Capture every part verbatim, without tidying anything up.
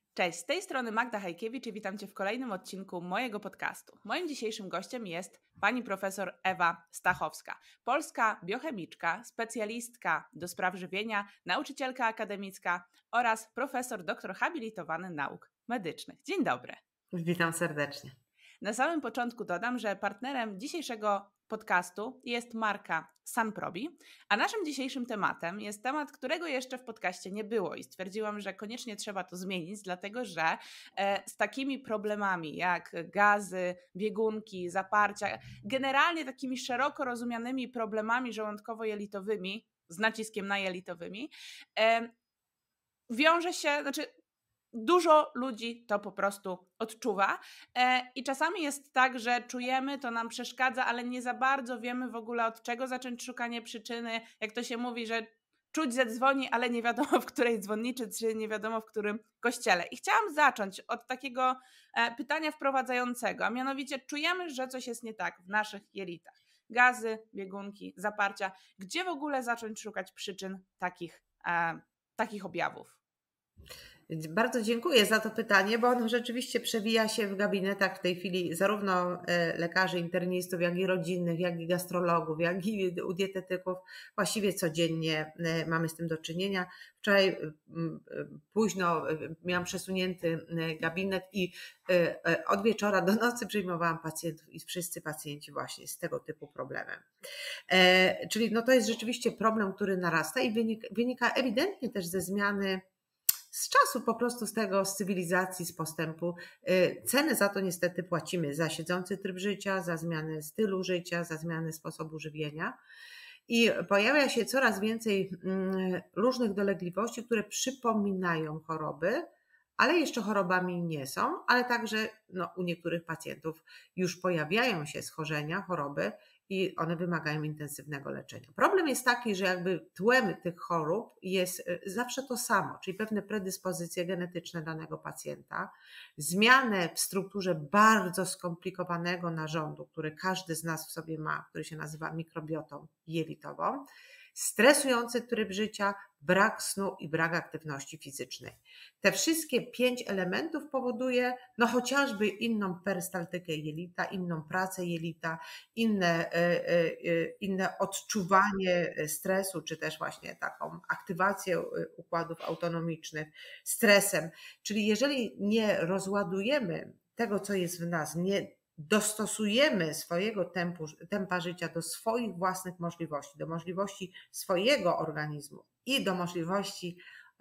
Cześć, z tej strony Magda Hajkiewicz i witam Cię w kolejnym odcinku mojego podcastu. Moim dzisiejszym gościem jest pani profesor Ewa Stachowska, polska biochemiczka, specjalistka do spraw żywienia, nauczycielka akademicka oraz profesor doktor habilitowany nauk medycznych. Dzień dobry. Witam serdecznie. Na samym początku dodam, że partnerem dzisiejszego podcastu jest marka Sunprobi, a naszym dzisiejszym tematem jest temat, którego jeszcze w podcaście nie było i stwierdziłam, że koniecznie trzeba to zmienić, dlatego że z takimi problemami jak gazy, biegunki, zaparcia, generalnie takimi szeroko rozumianymi problemami żołądkowo-jelitowymi, z naciskiem na jelitowymi, wiąże się, znaczy dużo ludzi to po prostu odczuwa i czasami jest tak, że czujemy, to nam przeszkadza, ale nie za bardzo wiemy w ogóle od czego zacząć szukanie przyczyny. Jak to się mówi, że czuć, że dzwoni, ale nie wiadomo w której dzwonniczy, czy nie wiadomo w którym kościele. I chciałam zacząć od takiego pytania wprowadzającego, a mianowicie czujemy, że coś jest nie tak w naszych jelitach. Gazy, biegunki, zaparcia. Gdzie w ogóle zacząć szukać przyczyn takich, takich objawów? Bardzo dziękuję za to pytanie, bo ono rzeczywiście przewija się w gabinetach w tej chwili zarówno lekarzy internistów, jak i rodzinnych, jak i gastrologów, jak i u dietetyków. Właściwie codziennie mamy z tym do czynienia. Wczoraj późno miałam przesunięty gabinet i od wieczora do nocy przyjmowałam pacjentów i wszyscy pacjenci właśnie z tego typu problemem. Czyli no to jest rzeczywiście problem, który narasta i wynika, wynika ewidentnie też ze zmiany z czasu, po prostu z tego, z cywilizacji, z postępu. Cenę za to niestety płacimy, za siedzący tryb życia, za zmianę stylu życia, za zmianę sposobu żywienia. I pojawia się coraz więcej różnych dolegliwości, które przypominają choroby, ale jeszcze chorobami nie są, ale także no, u niektórych pacjentów już pojawiają się schorzenia, choroby i one wymagają intensywnego leczenia. Problem jest taki, że jakby tłem tych chorób jest zawsze to samo, czyli pewne predyspozycje genetyczne danego pacjenta, zmianę w strukturze bardzo skomplikowanego narządu, który każdy z nas w sobie ma, który się nazywa mikrobiotą jelitową, stresujący tryb życia, brak snu i brak aktywności fizycznej. Te wszystkie pięć elementów powoduje no chociażby inną perystaltykę jelita, inną pracę jelita, inne, inne odczuwanie stresu, czy też właśnie taką aktywację układów autonomicznych stresem. Czyli jeżeli nie rozładujemy tego, co jest w nas, nie dostosujemy swojego tempu, tempa życia do swoich własnych możliwości, do możliwości swojego organizmu i do możliwości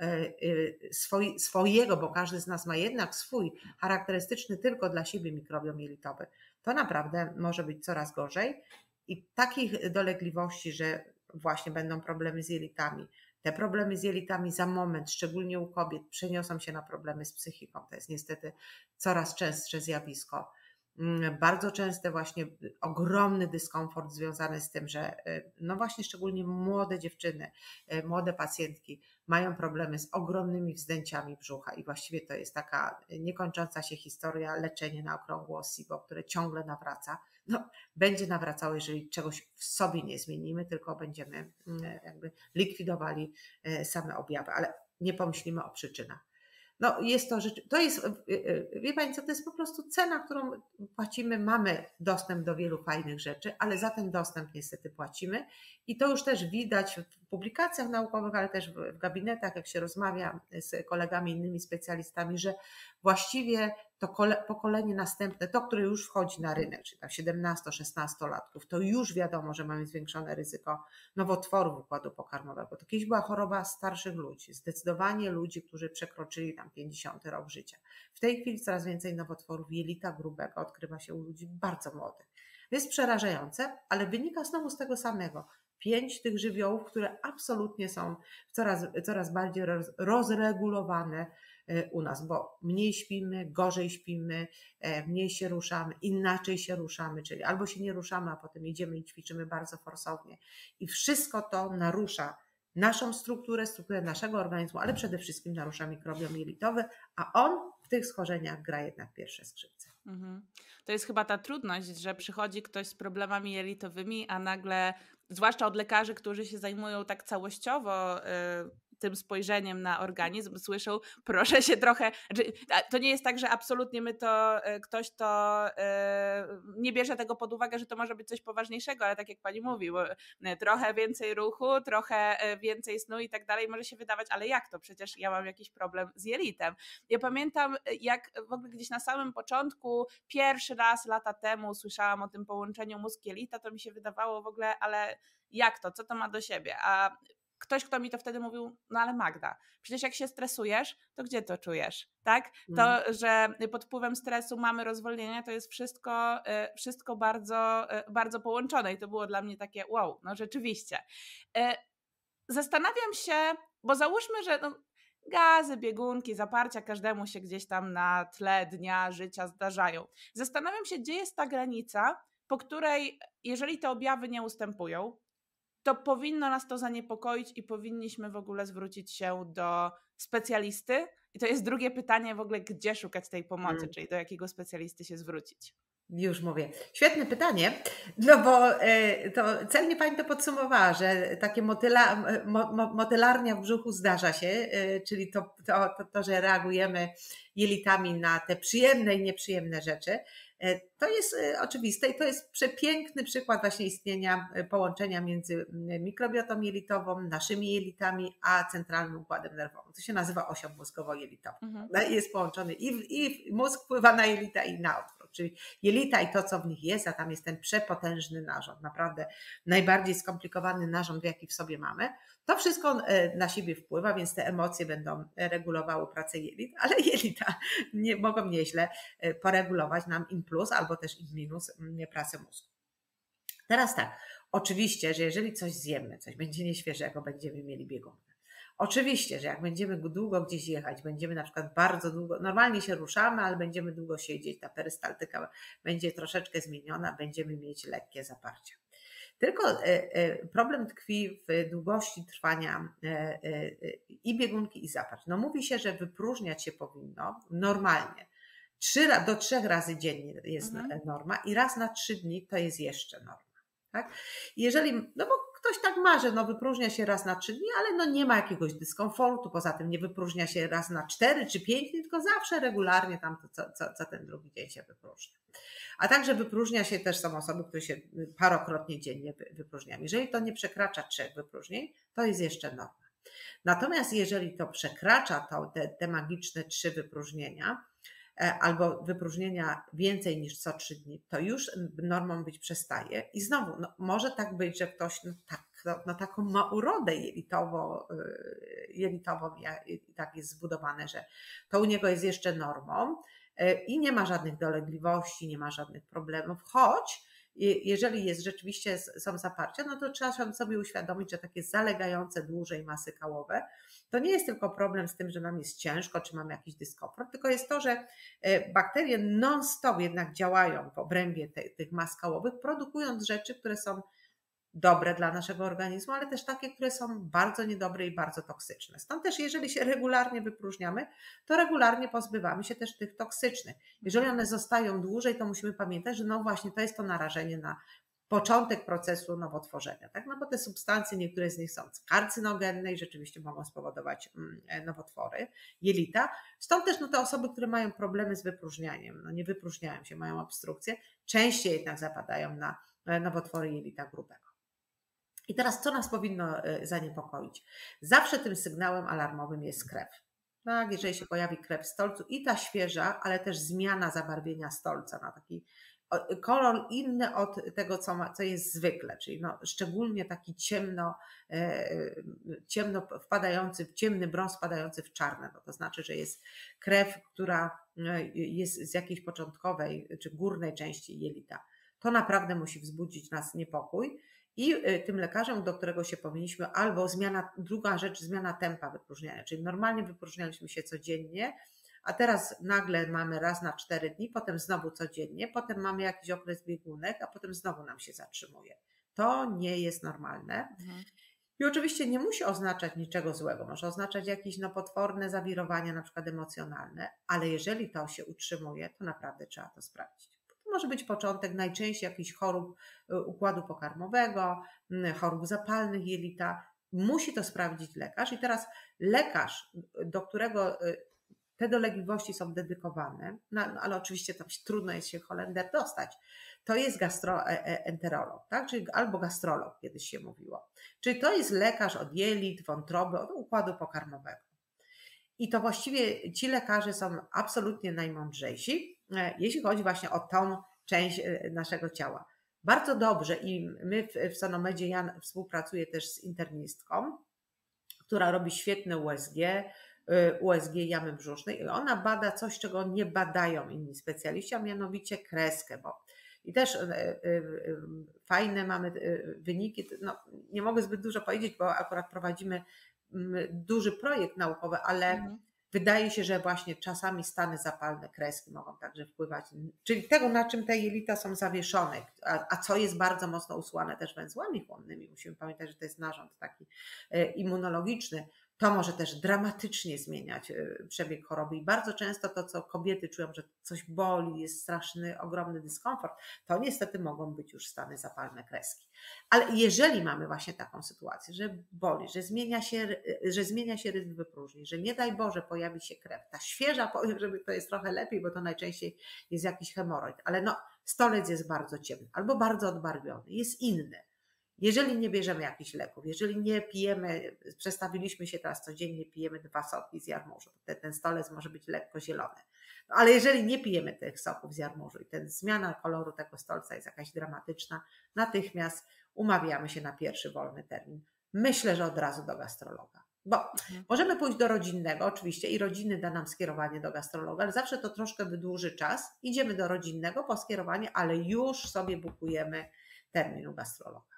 swoj, swojego, bo każdy z nas ma jednak swój charakterystyczny tylko dla siebie mikrobiom jelitowy, to naprawdę może być coraz gorzej i takich dolegliwości, że właśnie będą problemy z jelitami. Te problemy z jelitami za moment, szczególnie u kobiet, przeniosą się na problemy z psychiką. To jest niestety coraz częstsze zjawisko. Bardzo często właśnie ogromny dyskomfort związany z tym, że no właśnie szczególnie młode dziewczyny, młode pacjentki mają problemy z ogromnymi wzdęciami brzucha i właściwie to jest taka niekończąca się historia, leczenie na okrągło SIBO, które ciągle nawraca. No, będzie nawracało, jeżeli czegoś w sobie nie zmienimy, tylko będziemy jakby likwidowali same objawy, ale nie pomyślimy o przyczynach. No jest to rzecz, to jest, wie Pani co, to jest po prostu cena, którą płacimy, mamy dostęp do wielu fajnych rzeczy, ale za ten dostęp niestety płacimy i to już też widać w publikacjach naukowych, ale też w gabinetach, jak się rozmawia z kolegami, innymi specjalistami, że właściwie to pokolenie następne, to, które już wchodzi na rynek, czyli tam siedemnasto-szesnastolatków, to już wiadomo, że mamy zwiększone ryzyko nowotworów układu pokarmowego. To kiedyś była choroba starszych ludzi, zdecydowanie ludzi, którzy przekroczyli tam pięćdziesiąty rok życia. W tej chwili coraz więcej nowotworów jelita grubego odkrywa się u ludzi bardzo młodych. To jest przerażające, ale wynika znowu z tego samego. Pięć tych żywiołów, które absolutnie są coraz, coraz bardziej roz, rozregulowane u nas, bo mniej śpimy, gorzej śpimy, mniej się ruszamy, inaczej się ruszamy, czyli albo się nie ruszamy, a potem idziemy i ćwiczymy bardzo forsownie. I wszystko to narusza naszą strukturę, strukturę naszego organizmu, ale przede wszystkim narusza mikrobiom jelitowy, a on w tych schorzeniach gra jednak pierwsze skrzypce. Mhm. To jest chyba ta trudność, że przychodzi ktoś z problemami jelitowymi, a nagle, zwłaszcza od lekarzy, którzy się zajmują tak całościowo y, tym spojrzeniem na organizm, słyszą, proszę się trochę, znaczy, to nie jest tak, że absolutnie my to, ktoś to nie bierze tego pod uwagę, że to może być coś poważniejszego, ale tak jak pani mówi, bo trochę więcej ruchu, trochę więcej snu i tak dalej może się wydawać, ale jak to? Przecież ja mam jakiś problem z jelitem. Ja pamiętam, jak w ogóle gdzieś na samym początku, pierwszy raz lata temu słyszałam o tym połączeniu mózg-jelita, to mi się wydawało w ogóle, ale jak to? Co to ma do siebie? A ktoś, kto mi to wtedy mówił, no ale Magda, przecież jak się stresujesz, to gdzie to czujesz, tak? To, że pod wpływem stresu mamy rozwolnienie, to jest wszystko, wszystko bardzo, bardzo połączone i to było dla mnie takie wow, no rzeczywiście. Zastanawiam się, bo załóżmy, że no, gazy, biegunki, zaparcia każdemu się gdzieś tam na tle dnia, życia zdarzają. Zastanawiam się, gdzie jest ta granica, po której jeżeli te objawy nie ustępują, to powinno nas to zaniepokoić i powinniśmy w ogóle zwrócić się do specjalisty. I to jest drugie pytanie w ogóle, gdzie szukać tej pomocy, hmm. czyli do jakiego specjalisty się zwrócić. Już mówię. Świetne pytanie, no bo to celnie pani to podsumowała, że takie motyla, mo, motylarnia w brzuchu zdarza się, czyli to, to, to, to, że reagujemy jelitami na te przyjemne i nieprzyjemne rzeczy. To jest oczywiste i to jest przepiękny przykład właśnie istnienia połączenia między mikrobiotą jelitową, naszymi jelitami, a centralnym układem nerwowym. To się nazywa osią mózgowo-jelitową. Mhm. Jest połączony i, w, i mózg wpływa na jelita i na odwrót, czyli jelita i to, co w nich jest, a tam jest ten przepotężny narząd, naprawdę najbardziej skomplikowany narząd, jaki w sobie mamy. To wszystko na siebie wpływa, więc te emocje będą regulowały pracę jelit, ale jelita nie, mogą nieźle poregulować nam in plus albo też in minus pracę mózgu. Teraz tak, oczywiście, że jeżeli coś zjemy, coś będzie nieświeżego, będziemy mieli biegunkę. Oczywiście, że jak będziemy długo gdzieś jechać, będziemy na przykład bardzo długo, normalnie się ruszamy, ale będziemy długo siedzieć, ta perystaltyka będzie troszeczkę zmieniona, będziemy mieć lekkie zaparcia. Tylko problem tkwi w długości trwania i biegunki, i zaparć. No mówi się, że wypróżniać się powinno normalnie. Trzy, do trzech razy dziennie jest mhm. norma i raz na trzy dni to jest jeszcze norma. Tak? Jeżeli, no bo ktoś tak ma, że no wypróżnia się raz na trzy dni, ale no nie ma jakiegoś dyskomfortu, poza tym nie wypróżnia się raz na cztery czy pięć dni, tylko zawsze regularnie tam to, co, co, co ten drugi dzień się wypróżnia. A także wypróżnia się też są osoby, które się parokrotnie dziennie wypróżniają. Jeżeli to nie przekracza trzech wypróżnień, to jest jeszcze norma. Natomiast jeżeli to przekracza to, te, te magiczne trzy wypróżnienia, albo wypróżnienia więcej niż co trzy dni, to już normą być przestaje. I znowu, no, może tak być, że ktoś no, tak, no, no, taką ma urodę jelitowo, jelitową i tak jest zbudowane, że to u niego jest jeszcze normą i nie ma żadnych dolegliwości, nie ma żadnych problemów, choć jeżeli jest rzeczywiście są zaparcia, no to trzeba sobie uświadomić, że takie zalegające dłużej masy kałowe, to nie jest tylko problem z tym, że nam jest ciężko, czy mamy jakiś dyskomfort, tylko jest to, że bakterie non-stop jednak działają w obrębie te, tych mas kałowych, produkując rzeczy, które są dobre dla naszego organizmu, ale też takie, które są bardzo niedobre i bardzo toksyczne. Stąd też jeżeli się regularnie wypróżniamy, to regularnie pozbywamy się też tych toksycznych. Jeżeli one zostają dłużej, to musimy pamiętać, że no właśnie to jest to narażenie na początek procesu nowotworzenia, tak? No bo te substancje, niektóre z nich są karcynogenne i rzeczywiście mogą spowodować nowotwory jelita. Stąd też no, te osoby, które mają problemy z wypróżnianiem, no nie wypróżniają się, mają obstrukcję, częściej jednak zapadają na nowotwory jelita grubego. I teraz co nas powinno zaniepokoić? Zawsze tym sygnałem alarmowym jest krew. Tak, jeżeli się pojawi krew w stolcu i ta świeża, ale też zmiana zabarwienia stolca na taki kolor inny od tego, co, ma, co jest zwykle, czyli no, szczególnie taki ciemno, ciemno wpadający, ciemny brąz wpadający w czarne. No, to znaczy, że jest krew, która jest z jakiejś początkowej czy górnej części jelita. To naprawdę musi wzbudzić nas niepokój. I tym lekarzem, do którego się powinniśmy, albo zmiana, druga rzecz, zmiana tempa wypróżniania, czyli normalnie wypróżnialiśmy się codziennie, a teraz nagle mamy raz na cztery dni, potem znowu codziennie, potem mamy jakiś okres biegunek, a potem znowu nam się zatrzymuje. To nie jest normalne. Mhm. I oczywiście nie musi oznaczać niczego złego, może oznaczać jakieś no, potworne zawirowania, na przykład emocjonalne, ale jeżeli to się utrzymuje, to naprawdę trzeba to sprawdzić. To może być początek najczęściej jakichś chorób układu pokarmowego, chorób zapalnych jelita, musi to sprawdzić lekarz i teraz lekarz, do którego te dolegliwości są dedykowane, no, no ale oczywiście tam się, trudno jest się Holender dostać, to jest gastroenterolog, tak? Czyli albo gastrolog, kiedyś się mówiło. Czyli to jest lekarz od jelit, wątroby, od układu pokarmowego. I to właściwie ci lekarze są absolutnie najmądrzejsi, jeśli chodzi właśnie o tą część naszego ciała. Bardzo dobrze i my w Sanomedzie, ja współpracuję też z internistką, która robi świetne U S G, U S G jamy brzusznej i ona bada coś, czego nie badają inni specjaliści, a mianowicie kreskę, bo i też fajne mamy wyniki, no, nie mogę zbyt dużo powiedzieć, bo akurat prowadzimy duży projekt naukowy, ale mhm. wydaje się, że właśnie czasami stany zapalne kreski mogą także wpływać, czyli tego, na czym te jelita są zawieszone, a, a co jest bardzo mocno usłane też węzłami chłonnymi. Musimy pamiętać, że to jest narząd taki immunologiczny. To może też dramatycznie zmieniać przebieg choroby i bardzo często to, co kobiety czują, że coś boli, jest straszny, ogromny dyskomfort, to niestety mogą być już stany zapalne kreski. Ale jeżeli mamy właśnie taką sytuację, że boli, że zmienia się, że zmienia się rytm wypróżnień, że nie daj Boże pojawi się krew, ta świeża, powiem, żeby to jest trochę lepiej, bo to najczęściej jest jakiś hemoroid, ale no stolec jest bardzo ciemny albo bardzo odbarwiony, jest inny. Jeżeli nie bierzemy jakichś leków, jeżeli nie pijemy, przestawiliśmy się teraz codziennie, pijemy dwa soki z jarmużu, ten, ten stolec może być lekko zielony. No, ale jeżeli nie pijemy tych soków z jarmużu i ten zmiana koloru tego stolca jest jakaś dramatyczna, natychmiast umawiamy się na pierwszy wolny termin. Myślę, że od razu do gastrologa. Bo mhm. możemy pójść do rodzinnego oczywiście i rodzinny da nam skierowanie do gastrologa, ale zawsze to troszkę wydłuży czas. Idziemy do rodzinnego po skierowanie, ale już sobie bukujemy termin u gastrologa.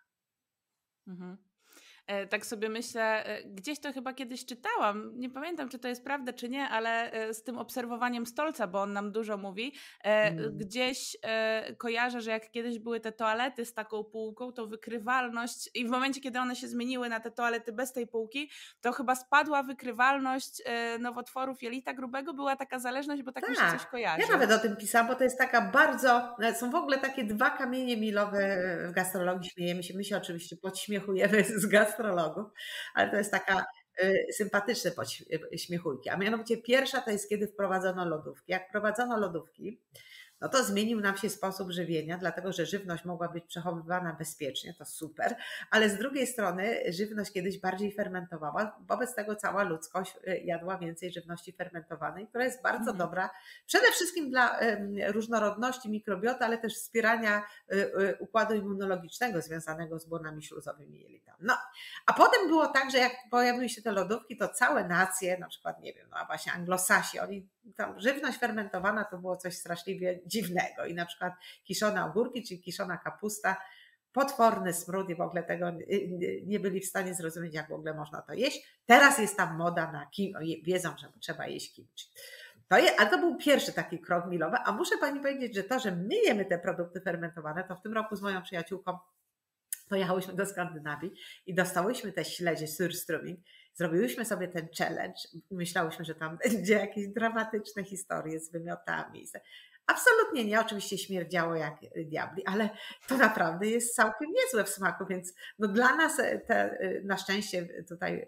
Mhm. Tak sobie myślę, gdzieś to chyba kiedyś czytałam, nie pamiętam, czy to jest prawda, czy nie, ale z tym obserwowaniem stolca, bo on nam dużo mówi, mm. gdzieś kojarzę, że jak kiedyś były te toalety z taką półką, to wykrywalność i w momencie, kiedy one się zmieniły na te toalety bez tej półki, to chyba spadła wykrywalność nowotworów jelita grubego, była taka zależność, bo tak, tak mi się coś kojarzy. Ja nawet o tym pisałam, bo to jest taka bardzo, są w ogóle takie dwa kamienie milowe w gastrologii, śmiejemy się, my się oczywiście podśmiechujemy z gastrologów, ale to jest taka y, sympatyczne śmiechujki. A mianowicie pierwsza to jest, kiedy wprowadzono lodówki. Jak wprowadzono lodówki, no to zmienił nam się sposób żywienia, dlatego że żywność mogła być przechowywana bezpiecznie, to super, ale z drugiej strony żywność kiedyś bardziej fermentowała, wobec tego cała ludzkość jadła więcej żywności fermentowanej, która jest bardzo mhm. dobra przede wszystkim dla różnorodności mikrobioty, ale też wspierania układu immunologicznego związanego z błonami śluzowymi jelita. No, a potem było tak, że jak pojawiły się te lodówki, to całe nacje, na przykład, nie wiem, no właśnie Anglosasi, oni tam żywność fermentowana to było coś straszliwie dziwnego i na przykład kiszone ogórki, czyli kiszona kapusta, potworny smród i w ogóle tego nie byli w stanie zrozumieć, jak w ogóle można to jeść. Teraz jest tam moda na kimchi, wiedzą, że trzeba jeść kimchi. To je, ale to był pierwszy taki krok milowy, a muszę pani powiedzieć, że to, że my jemy te produkty fermentowane, to w tym roku z moją przyjaciółką pojechałyśmy do Skandynawii i dostałyśmy te śledzie surströmming, zrobiłyśmy sobie ten challenge, myślałyśmy, że tam będzie jakieś dramatyczne historie z wymiotami. Absolutnie nie, oczywiście śmierdziało jak diabli, ale to naprawdę jest całkiem niezłe w smaku, więc no dla nas te, na szczęście tutaj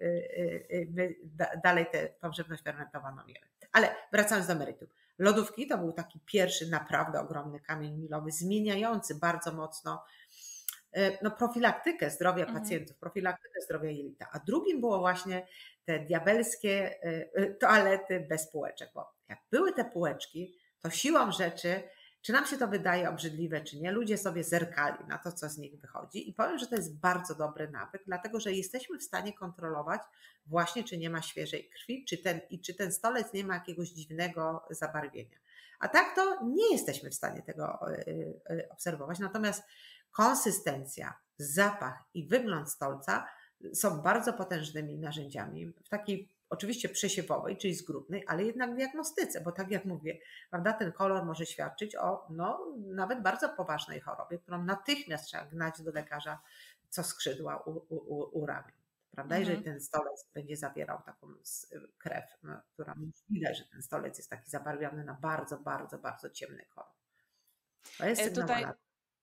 my dalej tę tą żywność fermentowaną jemy. Ale wracając do meritum. Lodówki to był taki pierwszy naprawdę ogromny kamień milowy, zmieniający bardzo mocno no, profilaktykę zdrowia mhm. pacjentów, profilaktykę zdrowia jelita. A drugim było właśnie te diabelskie toalety bez półeczek, bo jak były te półeczki, to siłą rzeczy, czy nam się to wydaje obrzydliwe, czy nie, ludzie sobie zerkali na to, co z nich wychodzi i powiem, że to jest bardzo dobry nawyk, dlatego że jesteśmy w stanie kontrolować właśnie, czy nie ma świeżej krwi, czy ten, i czy ten stolec nie ma jakiegoś dziwnego zabarwienia. A tak to nie jesteśmy w stanie tego obserwować, natomiast konsystencja, zapach i wygląd stolca są bardzo potężnymi narzędziami w takiej oczywiście przesiewowej, czyli zgrubnej, ale jednak w diagnostyce, bo tak jak mówię, prawda, ten kolor może świadczyć o no, nawet bardzo poważnej chorobie, którą natychmiast trzeba gnać do lekarza co skrzydła u, u, u ramion. Prawda? Mhm. Jeżeli ten stolec będzie zawierał taką krew, no, która widać, że ten stolec jest taki zabarwiony na bardzo, bardzo, bardzo ciemny kolor. To jest sygnał Tutaj... alarmu.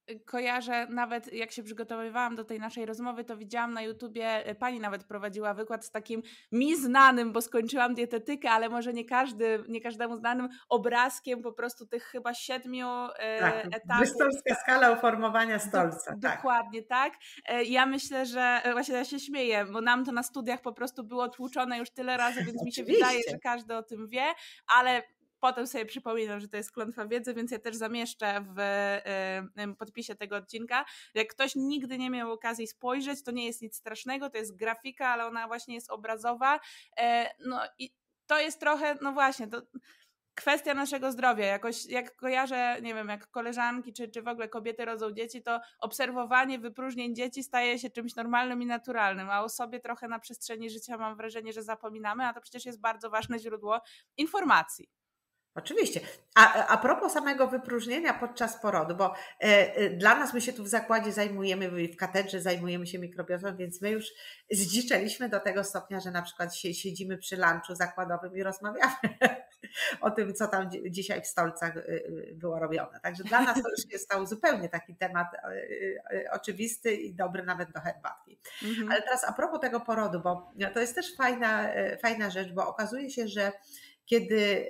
kojarzę, nawet jak się przygotowywałam do tej naszej rozmowy, to widziałam na YouTubie, pani nawet prowadziła wykład z takim mi znanym, bo skończyłam dietetykę, ale może nie każdy, nie każdemu znanym obrazkiem po prostu tych chyba siedmiu Tak, etapów. brystolska skala uformowania stolca. Do, tak. Dokładnie, tak. Ja myślę, że właśnie ja się śmieję, bo nam to na studiach po prostu było tłuczone już tyle razy, więc mi się wydaje, że każdy o tym wie, ale potem sobie przypominam, że to jest klątwa wiedzy, więc ja też zamieszczę w y, podpisie tego odcinka. Jak ktoś nigdy nie miał okazji spojrzeć, to nie jest nic strasznego, to jest grafika, ale ona właśnie jest obrazowa. E, no i to jest trochę, no właśnie, to kwestia naszego zdrowia. Jakoś jak kojarzę, nie wiem, jak koleżanki czy, czy w ogóle kobiety rodzą dzieci, to obserwowanie wypróżnień dzieci staje się czymś normalnym i naturalnym, a o sobie trochę na przestrzeni życia mam wrażenie, że zapominamy, a to przecież jest bardzo ważne źródło informacji. Oczywiście. A, a propos samego wypróżnienia podczas porodu, bo e, dla nas, my się tu w zakładzie zajmujemy, w katedrze zajmujemy się mikrobiotą, więc my już zdziczeliśmy do tego stopnia, że na przykład siedzimy przy lunchu zakładowym i rozmawiamy o tym, co tam dzisiaj w stolcach było robione. Także dla nas to już jest stał zupełnie taki temat oczywisty i dobry nawet do herbatki. Mhm. Ale teraz a propos tego porodu, bo to jest też fajna, fajna rzecz, bo okazuje się, że kiedy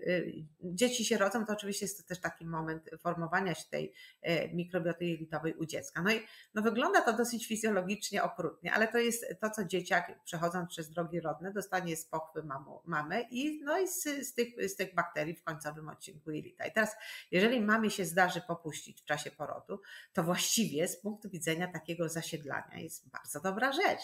dzieci się rodzą, to oczywiście jest to też taki moment formowania się tej mikrobioty jelitowej u dziecka. No i no wygląda to dosyć fizjologicznie okrutnie, ale to jest to, co dzieciak przechodząc przez drogi rodne dostanie z pochwy mamu, mamy i, no i z, z, tych, z tych bakterii w końcowym odcinku jelita. I teraz, jeżeli mamie się zdarzy popuścić w czasie porodu, to właściwie z punktu widzenia takiego zasiedlania jest bardzo dobra rzecz.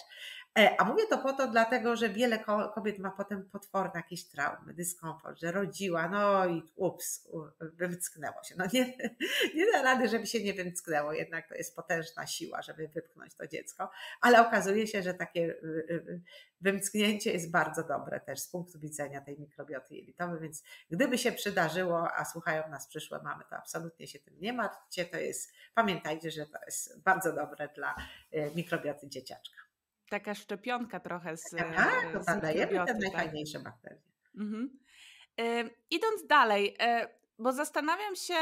A mówię to po to dlatego, że wiele kobiet ma potem potworne jakieś traumy, dyskomfort, że rodziła, no i ups, wymcknęło się. No nie, nie da rady, żeby się nie wymcknęło, jednak to jest potężna siła, żeby wypchnąć to dziecko, ale okazuje się, że takie wymcknięcie jest bardzo dobre też z punktu widzenia tej mikrobioty jelitowej, więc gdyby się przydarzyło, a słuchają nas przyszłe mamy, to absolutnie się tym nie martwcie, to jest, pamiętajcie, że to jest bardzo dobre dla mikrobioty dzieciaczka. Taka szczepionka trochę z Tak, to badajemy te najfajniejsze tak? bakterie. Mhm. Y, idąc dalej, y, bo zastanawiam się,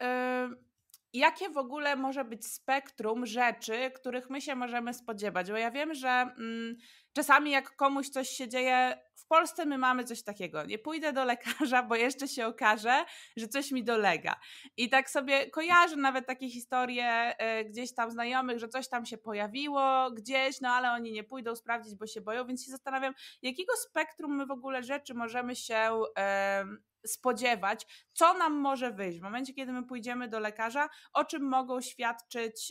y, jakie w ogóle może być spektrum rzeczy, których my się możemy spodziewać, bo ja wiem, że mm, czasami jak komuś coś się dzieje, w Polsce my mamy coś takiego, nie pójdę do lekarza, bo jeszcze się okaże, że coś mi dolega. I tak sobie kojarzę nawet takie historie y, gdzieś tam znajomych, że coś tam się pojawiło gdzieś, no ale oni nie pójdą sprawdzić, bo się boją, więc się zastanawiam, jakiego spektrum my w ogóle rzeczy możemy się y, spodziewać, co nam może wyjść w momencie, kiedy my pójdziemy do lekarza, o czym mogą świadczyć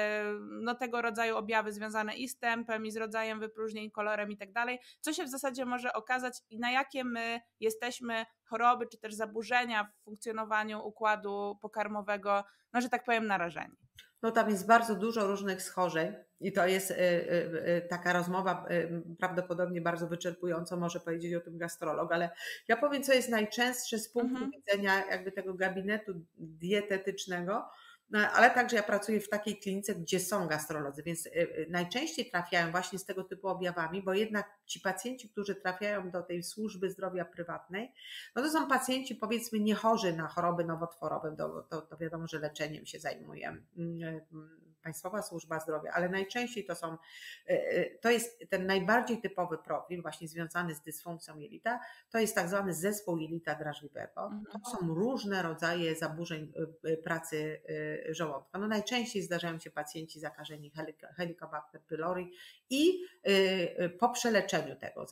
no, tego rodzaju objawy związane i z tempem, i z rodzajem wypróżnień, kolorem i tak dalej, co się w zasadzie może okazać i na jakie my jesteśmy choroby, czy też zaburzenia w funkcjonowaniu układu pokarmowego, no, że tak powiem, narażeni. No tam jest bardzo dużo różnych schorzeń i to jest taka rozmowa prawdopodobnie bardzo wyczerpująco może powiedzieć o tym gastrolog, ale ja powiem, co jest najczęstsze z punktu mhm. widzenia jakby tego gabinetu dietetycznego, no, ale także ja pracuję w takiej klinice, gdzie są gastrolodzy, więc najczęściej trafiają właśnie z tego typu objawami, bo jednak ci pacjenci, którzy trafiają do tej służby zdrowia prywatnej, no to są pacjenci powiedzmy nie chorzy na choroby nowotworowe, to, to, to wiadomo, że leczeniem się zajmuje Państwowa Służba Zdrowia, ale najczęściej to są, to jest ten najbardziej typowy profil właśnie związany z dysfunkcją jelita, to jest tak zwany zespół jelita drażliwego, to są różne rodzaje zaburzeń pracy żołądka. No najczęściej zdarzają się pacjenci zakażeni Helicobacter pylori i po przeleczeniu tego,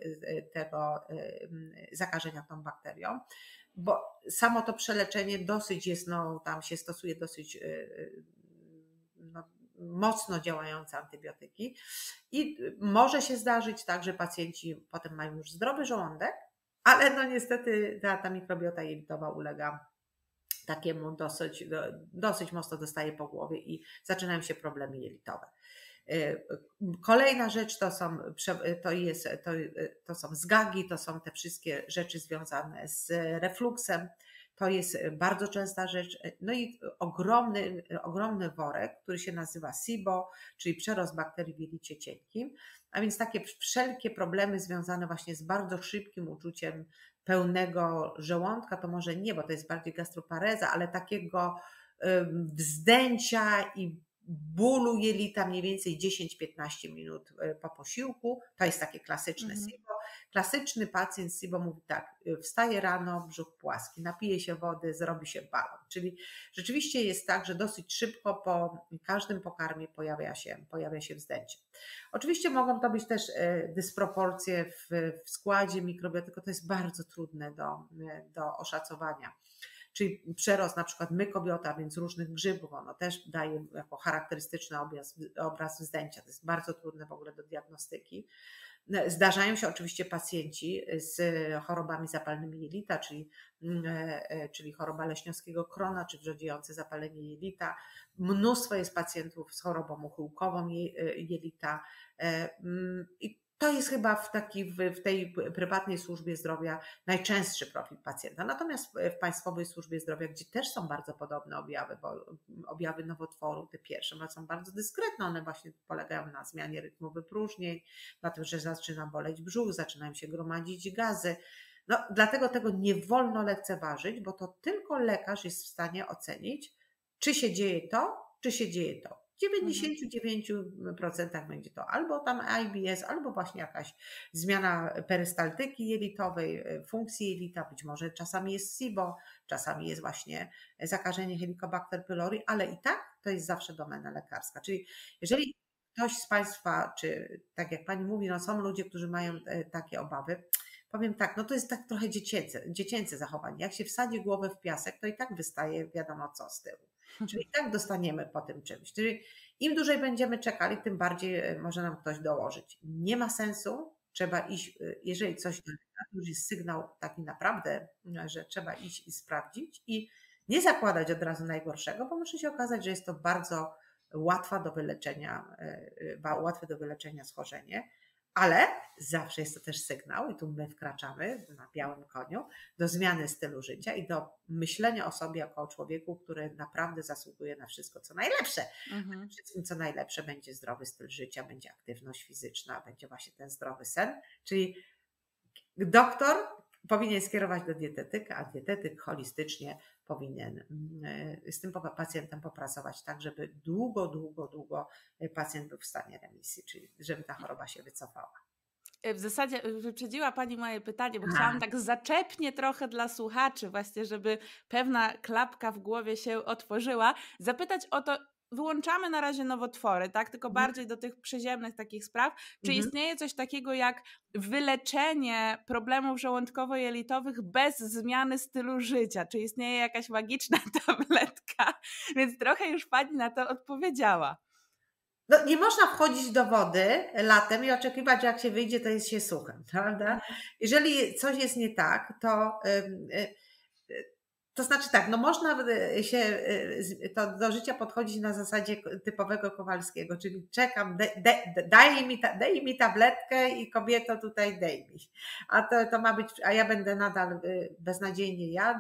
tego zakażenia tą bakterią, bo samo to przeleczenie dosyć jest, no tam się stosuje dosyć no, mocno działające antybiotyki i może się zdarzyć tak, że pacjenci potem mają już zdrowy żołądek, ale no niestety ta, ta mikrobiota jelitowa ulega takiemu dosyć, dosyć mocno dostaje po głowie i zaczynają się problemy jelitowe. Kolejna rzecz to są, to jest, to, to są zgagi, to są te wszystkie rzeczy związane z refluksem. To jest bardzo częsta rzecz. No i ogromny, ogromny worek, który się nazywa SIBO, czyli przerost bakterii w jelicie cienkim. A więc takie wszelkie problemy związane właśnie z bardzo szybkim uczuciem pełnego żołądka, to może nie, bo to jest bardziej gastropareza, ale takiego wzdęcia i bólu jelita mniej więcej dziesięć do piętnastu minut po posiłku. To jest takie klasyczne Mhm. SIBO. Klasyczny pacjent z SIBO mówi tak, wstaje rano, brzuch płaski, napije się wody, zrobi się balon. Czyli rzeczywiście jest tak, że dosyć szybko po każdym pokarmie pojawia się, pojawia się wzdęcie. Oczywiście mogą to być też dysproporcje w, w składzie mikrobioty, tylko to jest bardzo trudne do, do oszacowania. Czyli przerost na przykład mykobiota, więc różnych grzybów, ono też daje jako charakterystyczny obraz, obraz wzdęcia. To jest bardzo trudne w ogóle do diagnostyki. Zdarzają się oczywiście pacjenci z chorobami zapalnymi jelita, czyli, czyli choroba leśniowskiego krona, czy wrzodziejące zapalenie jelita. Mnóstwo jest pacjentów z chorobą uchyłkową jelita. I to jest chyba w, taki, w tej prywatnej służbie zdrowia najczęstszy profil pacjenta. Natomiast w państwowej służbie zdrowia, gdzie też są bardzo podobne objawy, bo objawy nowotworu, te pierwsze, są bardzo dyskretne, one właśnie polegają na zmianie rytmu wypróżnień, na tym, że zaczyna boleć brzuch, zaczynają się gromadzić gazy. No, dlatego tego nie wolno lekceważyć, bo to tylko lekarz jest w stanie ocenić, czy się dzieje to, czy się dzieje to. W dziewięćdziesięciu dziewięciu procentach będzie to albo tam I B S, albo właśnie jakaś zmiana perystaltyki jelitowej, funkcji jelita, być może czasami jest SIBO, czasami jest właśnie zakażenie Helicobacter pylori, ale i tak to jest zawsze domena lekarska. Czyli jeżeli ktoś z Państwa, czy tak jak Pani mówi, no są ludzie, którzy mają takie obawy, powiem tak, no to jest tak trochę dziecięce, dziecięce zachowanie. Jak się wsadzi głowę w piasek, to i tak wystaje wiadomo co z tyłu. Czyli i tak dostaniemy po tym czymś. Czyli im dłużej będziemy czekali, tym bardziej może nam ktoś dołożyć. Nie ma sensu, trzeba iść, jeżeli coś, to już jest sygnał taki naprawdę, że trzeba iść i sprawdzić i nie zakładać od razu najgorszego, bo może się okazać, że jest to bardzo łatwa do wyleczenia, łatwe do wyleczenia schorzenie. Ale zawsze jest to też sygnał, i tu my wkraczamy na białym koniu, do zmiany stylu życia i do myślenia o sobie jako o człowieku, który naprawdę zasługuje na wszystko, co najlepsze. Mhm. Wszystkim, co najlepsze, będzie zdrowy styl życia, będzie aktywność fizyczna, będzie właśnie ten zdrowy sen. Czyli doktor powinien skierować do dietetyka, a dietetyk holistycznie powinien z tym pacjentem popracować tak, żeby długo, długo, długo pacjent był w stanie remisji, czyli żeby ta choroba się wycofała. W zasadzie wyprzedziła Pani moje pytanie, bo a. chciałam tak zaczepnie trochę dla słuchaczy właśnie, żeby pewna klapka w głowie się otworzyła, zapytać o to. Wyłączamy na razie nowotwory, tak? Tylko mhm. bardziej do tych przyziemnych takich spraw. Czy mhm. istnieje coś takiego jak wyleczenie problemów żołądkowo-jelitowych bez zmiany stylu życia? Czy istnieje jakaś magiczna tabletka? Więc trochę już Pani na to odpowiedziała. No, nie można wchodzić do wody latem i oczekiwać, że jak się wyjdzie, to jest się suchym, prawda? Mhm. Jeżeli coś jest nie tak, to... Yy, yy, To znaczy tak, no można się to do życia podchodzić na zasadzie typowego Kowalskiego, czyli czekam, daj, daj, daj, mi, ta, daj mi tabletkę i kobieto tutaj daj mi. A to, to ma być, a ja będę nadal beznadziejnie jadł,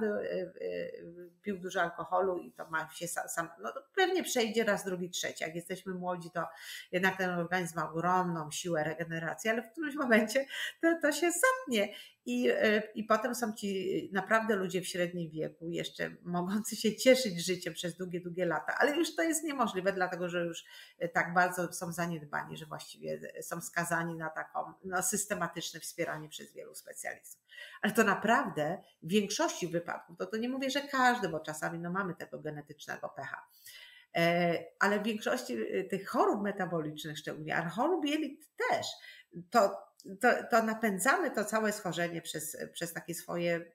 pił dużo alkoholu i to ma się sam, no pewnie przejdzie raz, drugi, trzeci. Jak jesteśmy młodzi, to jednak ten organizm ma ogromną siłę regeneracji, ale w którymś momencie to, to się zatnie. I, I potem są ci naprawdę ludzie w średnim wieku, jeszcze mogący się cieszyć życiem przez długie, długie lata, ale już to jest niemożliwe, dlatego że już tak bardzo są zaniedbani, że właściwie są skazani na taką no, systematyczne wspieranie przez wielu specjalistów. Ale to naprawdę w większości wypadków, to, to nie mówię, że każdy, bo czasami no, mamy tego genetycznego pecha, ale w większości tych chorób metabolicznych szczególnie, a chorób jelit też, to To, to napędzamy to całe schorzenie przez, przez takie swoje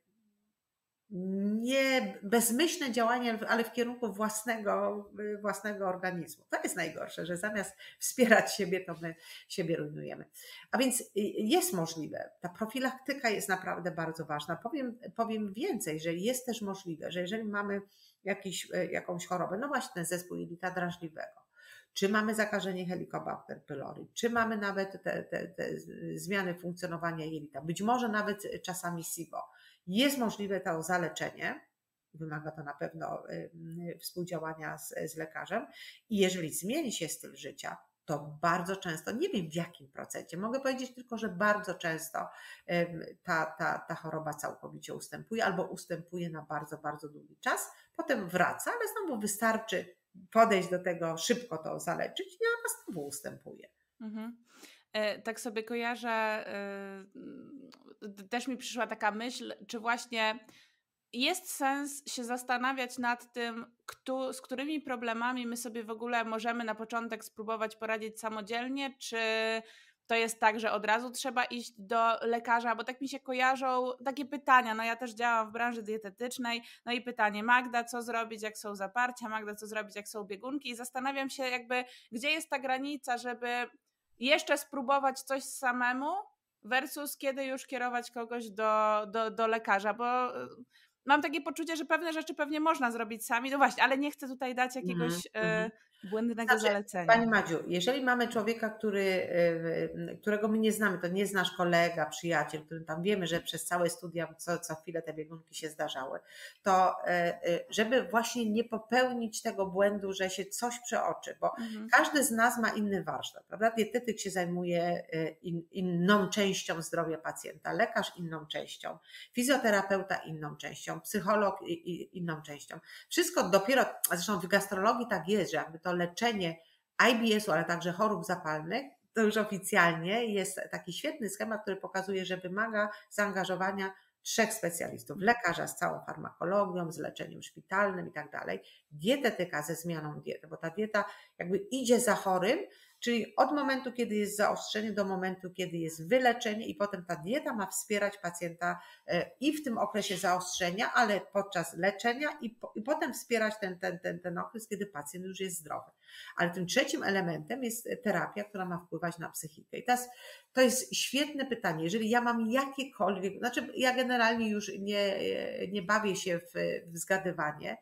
nie bezmyślne działanie, ale w kierunku własnego, własnego organizmu. To jest najgorsze, że zamiast wspierać siebie, to my siebie rujnujemy. A więc jest możliwe, ta profilaktyka jest naprawdę bardzo ważna. Powiem, powiem więcej, że jest też możliwe, że jeżeli mamy jakiś, jakąś chorobę, no właśnie ten zespół jelita drażliwego, czy mamy zakażenie Helicobacter pylori, czy mamy nawet te, te, te zmiany funkcjonowania jelita, być może nawet czasami SIBO. Jest możliwe to zaleczenie, wymaga to na pewno współdziałania z, z lekarzem i jeżeli zmieni się styl życia, to bardzo często, nie wiem w jakim procencie, mogę powiedzieć tylko, że bardzo często ta, ta, ta choroba całkowicie ustępuje albo ustępuje na bardzo, bardzo długi czas, potem wraca, ale znowu wystarczy podejść do tego, szybko to zaleczyć i ona znowu ustępuje. Mhm. Tak sobie kojarzę, też mi przyszła taka myśl, czy właśnie jest sens się zastanawiać nad tym, kto, z którymi problemami my sobie w ogóle możemy na początek spróbować poradzić samodzielnie, czy to jest tak, że od razu trzeba iść do lekarza, bo tak mi się kojarzą takie pytania, no ja też działam w branży dietetycznej, no i pytanie, Magda, co zrobić, jak są zaparcia, Magda, co zrobić, jak są biegunki i zastanawiam się jakby, gdzie jest ta granica, żeby jeszcze spróbować coś samemu versus kiedy już kierować kogoś do, do, do lekarza, bo mam takie poczucie, że pewne rzeczy pewnie można zrobić sami, no właśnie, ale nie chcę tutaj dać jakiegoś mm, y, błędnego znaczy, zalecenia. Pani Madziu, jeżeli mamy człowieka, który, którego my nie znamy, to nie jest nasz kolega, przyjaciel, którym tam wiemy, że przez całe studia co, co chwilę te biegunki się zdarzały, to żeby właśnie nie popełnić tego błędu, że się coś przeoczy, bo mhm. każdy z nas ma inny warsztat, prawda? Dietetyk się zajmuje in, inną częścią zdrowia pacjenta, lekarz inną częścią, fizjoterapeuta inną częścią, psycholog inną częścią. Wszystko dopiero, zresztą w gastrologii tak jest, że jakby to leczenie I B S u, ale także chorób zapalnych, to już oficjalnie jest taki świetny schemat, który pokazuje, że wymaga zaangażowania trzech specjalistów. Lekarza z całą farmakologią, z leczeniem szpitalnym i tak dalej. Dietetyka ze zmianą diety, bo ta dieta jakby idzie za chorym, czyli od momentu, kiedy jest zaostrzenie, do momentu, kiedy jest wyleczenie i potem ta dieta ma wspierać pacjenta i w tym okresie zaostrzenia, ale podczas leczenia i, po, i potem wspierać ten, ten, ten, ten okres, kiedy pacjent już jest zdrowy. Ale tym trzecim elementem jest terapia, która ma wpływać na psychikę. I teraz to jest świetne pytanie. Jeżeli ja mam jakiekolwiek, znaczy ja generalnie już nie, nie bawię się w, w zgadywanie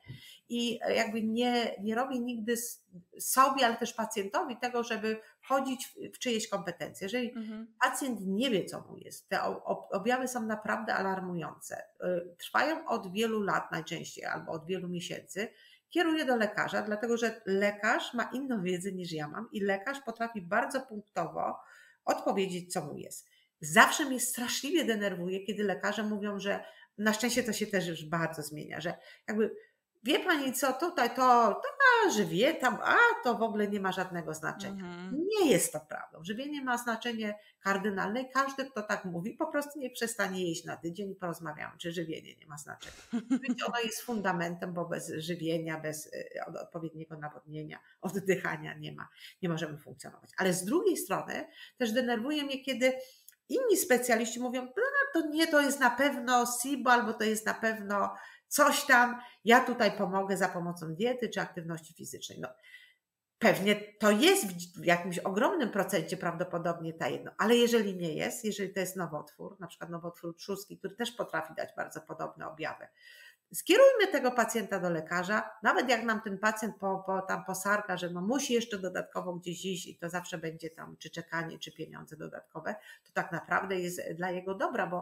i jakby nie, nie robię nigdy sobie, ale też pacjentowi tego, żeby wchodzić w, w czyjeś kompetencje. Jeżeli mhm. pacjent nie wie, co mu jest, te objawy są naprawdę alarmujące, trwają od wielu lat najczęściej albo od wielu miesięcy, kieruję do lekarza, dlatego że lekarz ma inną wiedzę niż ja mam i lekarz potrafi bardzo punktowo odpowiedzieć, co mu jest. Zawsze mnie straszliwie denerwuje, kiedy lekarze mówią, że na szczęście to się też już bardzo zmienia, że jakby wie pani co, tutaj to, to a, żywie tam, a to w ogóle nie ma żadnego znaczenia. Mhm. Nie jest to prawdą. Żywienie ma znaczenie kardynalne i każdy, kto tak mówi, po prostu nie przestanie jeść na tydzień i porozmawiamy, czy żywienie nie ma znaczenia. Żywienie ono jest fundamentem, bo bez żywienia, bez odpowiedniego nawodnienia, oddychania nie ma, nie możemy funkcjonować. Ale z drugiej strony też denerwuje mnie, kiedy inni specjaliści mówią, no to nie, to jest na pewno S I B O albo to jest na pewno coś tam, ja tutaj pomogę za pomocą diety czy aktywności fizycznej. No, pewnie to jest w jakimś ogromnym procencie prawdopodobnie ta jedno, ale jeżeli nie jest, jeżeli to jest nowotwór, na przykład nowotwór trzustki, który też potrafi dać bardzo podobne objawy, skierujmy tego pacjenta do lekarza, nawet jak nam ten pacjent po, po, tam posarka, że no musi jeszcze dodatkowo gdzieś iść i to zawsze będzie tam czy czekanie, czy pieniądze dodatkowe, to tak naprawdę jest dla jego dobra, bo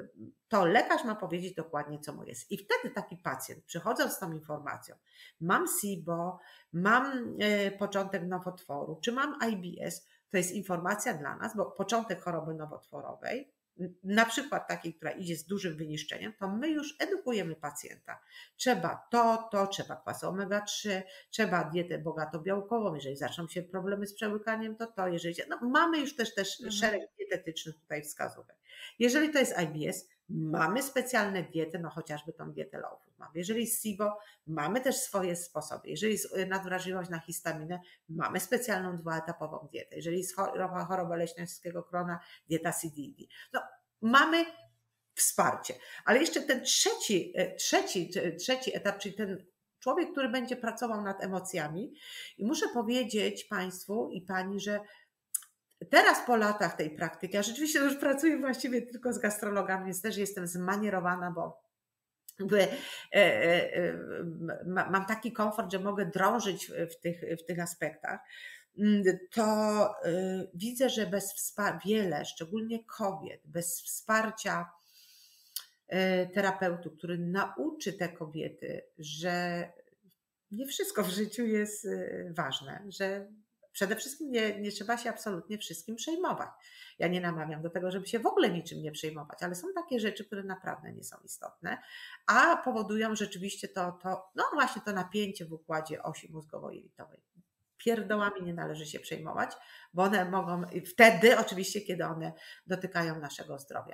to lekarz ma powiedzieć dokładnie, co mu jest. I wtedy taki pacjent, przychodząc z tą informacją, mam S I B O, mam początek nowotworu, czy mam I B S, to jest informacja dla nas, bo początek choroby nowotworowej, na przykład takiej, która idzie z dużym wyniszczeniem, to my już edukujemy pacjenta. Trzeba to, to, trzeba kwasy omega trzy, trzeba dietę bogato-białkową, jeżeli zaczną się problemy z przełykaniem, to to, jeżeli... No, mamy już też, też mhm. szereg dietetycznych tutaj wskazówek. Jeżeli to jest I B S, mamy specjalne diety, no chociażby tą dietę low food mamy. Jeżeli jest S I B O, mamy też swoje sposoby. Jeżeli jest nadwrażliwość na histaminę, mamy specjalną dwuetapową dietę. Jeżeli jest choroba, choroba leśniowskiego krona, dieta C D D. No, mamy wsparcie. Ale jeszcze ten trzeci, trzeci, trzeci etap, czyli ten człowiek, który będzie pracował nad emocjami. I muszę powiedzieć Państwu i Pani, że teraz po latach tej praktyki, ja rzeczywiście już pracuję właściwie tylko z gastrologami, więc też jestem zmanierowana, bo mam taki komfort, że mogę drążyć w tych, w tych aspektach, to widzę, że bez wsparcia, wiele, szczególnie kobiet, bez wsparcia terapeutu, który nauczy te kobiety, że nie wszystko w życiu jest ważne, że przede wszystkim nie, nie trzeba się absolutnie wszystkim przejmować. Ja nie namawiam do tego, żeby się w ogóle niczym nie przejmować, ale są takie rzeczy, które naprawdę nie są istotne, a powodują rzeczywiście to, to no właśnie to napięcie w układzie osi mózgowo-jelitowej. Pierdołami nie należy się przejmować, bo one mogą, wtedy oczywiście, kiedy one dotykają naszego zdrowia.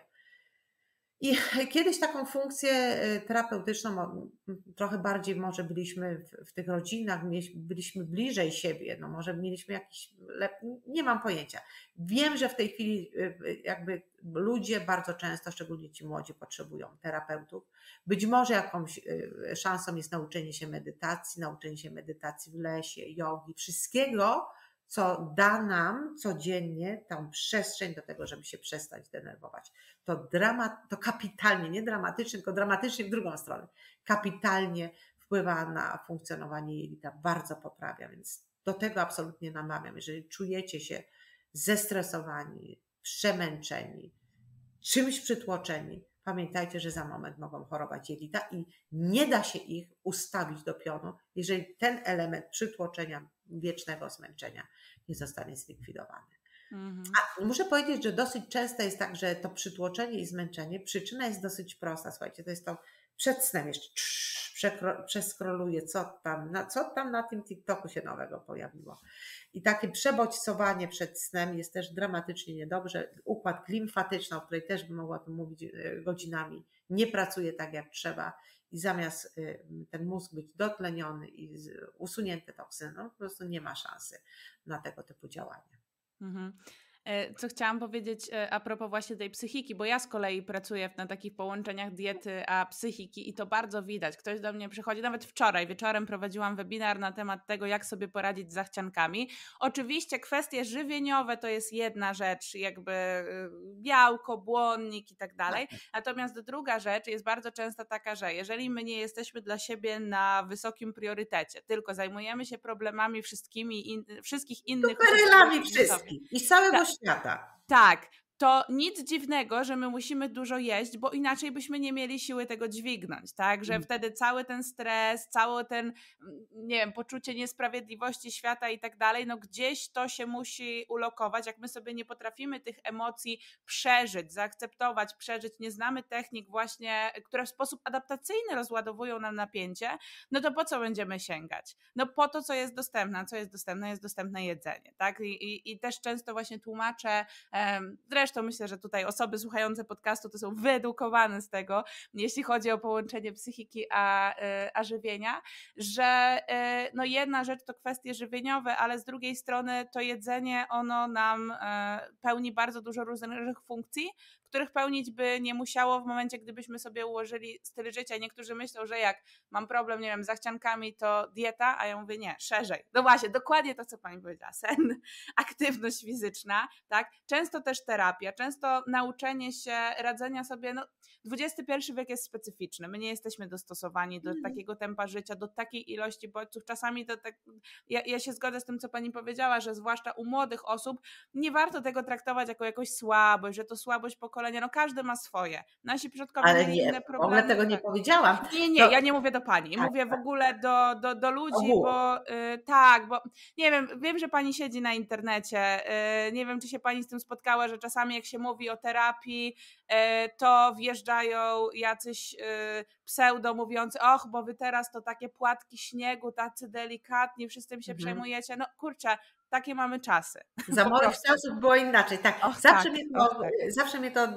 I kiedyś taką funkcję terapeutyczną trochę bardziej może byliśmy w, w tych rodzinach, byliśmy bliżej siebie, no może mieliśmy jakiś, nie mam pojęcia. Wiem, że w tej chwili jakby ludzie bardzo często, szczególnie ci młodzi, potrzebują terapeutów. Być może jakąś szansą jest nauczenie się medytacji, nauczenie się medytacji w lesie, jogi, wszystkiego, co da nam codziennie tą przestrzeń do tego, żeby się przestać denerwować. To dramat, to kapitalnie, nie dramatycznie, tylko dramatycznie w drugą stronę, kapitalnie wpływa na funkcjonowanie jelita, bardzo poprawia, więc do tego absolutnie namawiam. Jeżeli czujecie się zestresowani, przemęczeni, czymś przytłoczeni, pamiętajcie, że za moment mogą chorować jelita i nie da się ich ustawić do pionu, jeżeli ten element przytłoczenia, wiecznego zmęczenia nie zostanie zlikwidowany. Mhm. A muszę powiedzieć, że dosyć często jest tak, że to przytłoczenie i zmęczenie, przyczyna jest dosyć prosta. Słuchajcie, to jest to przed snem jeszcze przeskroluję, co tam, na, co tam na tym TikToku się nowego pojawiło. I takie przebodźcowanie przed snem jest też dramatycznie niedobrze. Układ limfatyczny, o której też bym mogła tu mówić godzinami, nie pracuje tak jak trzeba i zamiast ten mózg być dotleniony i usunięte toksyny, no po prostu nie ma szansy na tego typu działania. Mhm. Co chciałam powiedzieć a propos właśnie tej psychiki, bo ja z kolei pracuję na takich połączeniach diety a psychiki i to bardzo widać. Ktoś do mnie przychodzi, nawet wczoraj wieczorem prowadziłam webinar na temat tego, jak sobie poradzić z zachciankami. Oczywiście kwestie żywieniowe to jest jedna rzecz, jakby białko, błonnik i tak dalej, natomiast druga rzecz jest bardzo często taka, że jeżeli my nie jesteśmy dla siebie na wysokim priorytecie, tylko zajmujemy się problemami wszystkimi in, wszystkich innych Superelami wszystkich i z całego Ta, świata. Tak, to nic dziwnego, że my musimy dużo jeść, bo inaczej byśmy nie mieli siły tego dźwignąć, tak? Że wtedy cały ten stres, cały ten, nie wiem, poczucie niesprawiedliwości świata i tak dalej, no gdzieś to się musi ulokować. Jak my sobie nie potrafimy tych emocji przeżyć, zaakceptować, przeżyć, nie znamy technik właśnie, które w sposób adaptacyjny rozładowują nam napięcie, no to po co będziemy sięgać? No po to, co jest dostępne. Co jest dostępne? Jest dostępne jedzenie, tak? I, i, i też często właśnie tłumaczę, um, zresztą to myślę, że tutaj osoby słuchające podcastu to są wyedukowane z tego, jeśli chodzi o połączenie psychiki a, a żywienia, że no jedna rzecz to kwestie żywieniowe, ale z drugiej strony to jedzenie, ono nam pełni bardzo dużo różnych funkcji, których pełnić by nie musiało w momencie, gdybyśmy sobie ułożyli styl życia. Niektórzy myślą, że jak mam problem, nie wiem, z zachciankami, to dieta, a ja mówię nie, szerzej. No właśnie, dokładnie to, co pani powiedziała, sen, aktywność fizyczna, tak? Często też terapia, często nauczenie się radzenia sobie, no dwudziesty pierwszy wiek jest specyficzny, my nie jesteśmy dostosowani do mm. takiego tempa życia, do takiej ilości bodźców, czasami to tak, ja, ja się zgodzę z tym, co pani powiedziała, że zwłaszcza u młodych osób nie warto tego traktować jako jakąś słabość, że to słabość pokolenia, no każdy ma swoje. Nasi przodkowie Ale mieli nie, inne problemy. W ogóle tego nie tak. powiedziałam. Nie, nie, to... ja nie mówię do pani, tak, mówię tak. w ogóle do, do, do ludzi, Obu. bo y, tak, bo nie wiem, wiem, że pani siedzi na internecie, y, nie wiem, czy się pani z tym spotkała, że czasami jak się mówi o terapii, y, to wjeżdżają jacyś y, pseudo mówiący, och, bo wy teraz to takie płatki śniegu, tacy delikatni, wszyscy się mhm. przejmujecie, no kurczę, takie mamy czasy. Za moich czasów było inaczej. Tak, och, zawsze, tak, mnie to, och, tak. zawsze mnie to,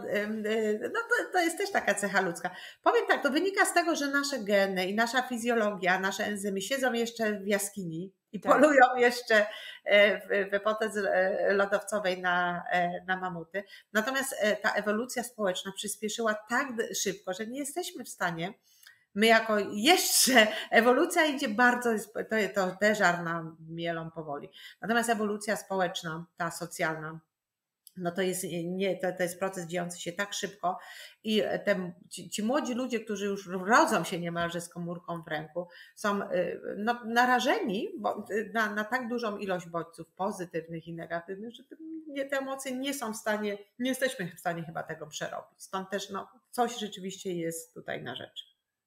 no to, to jest też taka cecha ludzka. Powiem tak, to wynika z tego, że nasze geny i nasza fizjologia, nasze enzymy siedzą jeszcze w jaskini i tak. polują jeszcze w, w epoce lodowcowej na, na mamuty. Natomiast ta ewolucja społeczna przyspieszyła tak szybko, że nie jesteśmy w stanie. My jako jeszcze, ewolucja idzie bardzo, to, to te żarna mielą powoli. Natomiast ewolucja społeczna, ta socjalna, no to jest, nie, to, to jest proces dziejący się tak szybko i te, ci, ci młodzi ludzie, którzy już rodzą się niemalże z komórką w ręku, są no, narażeni na, na tak dużą ilość bodźców pozytywnych i negatywnych, że te, te emocje nie są w stanie, nie jesteśmy w stanie chyba tego przerobić. Stąd też no, coś rzeczywiście jest tutaj na rzecz.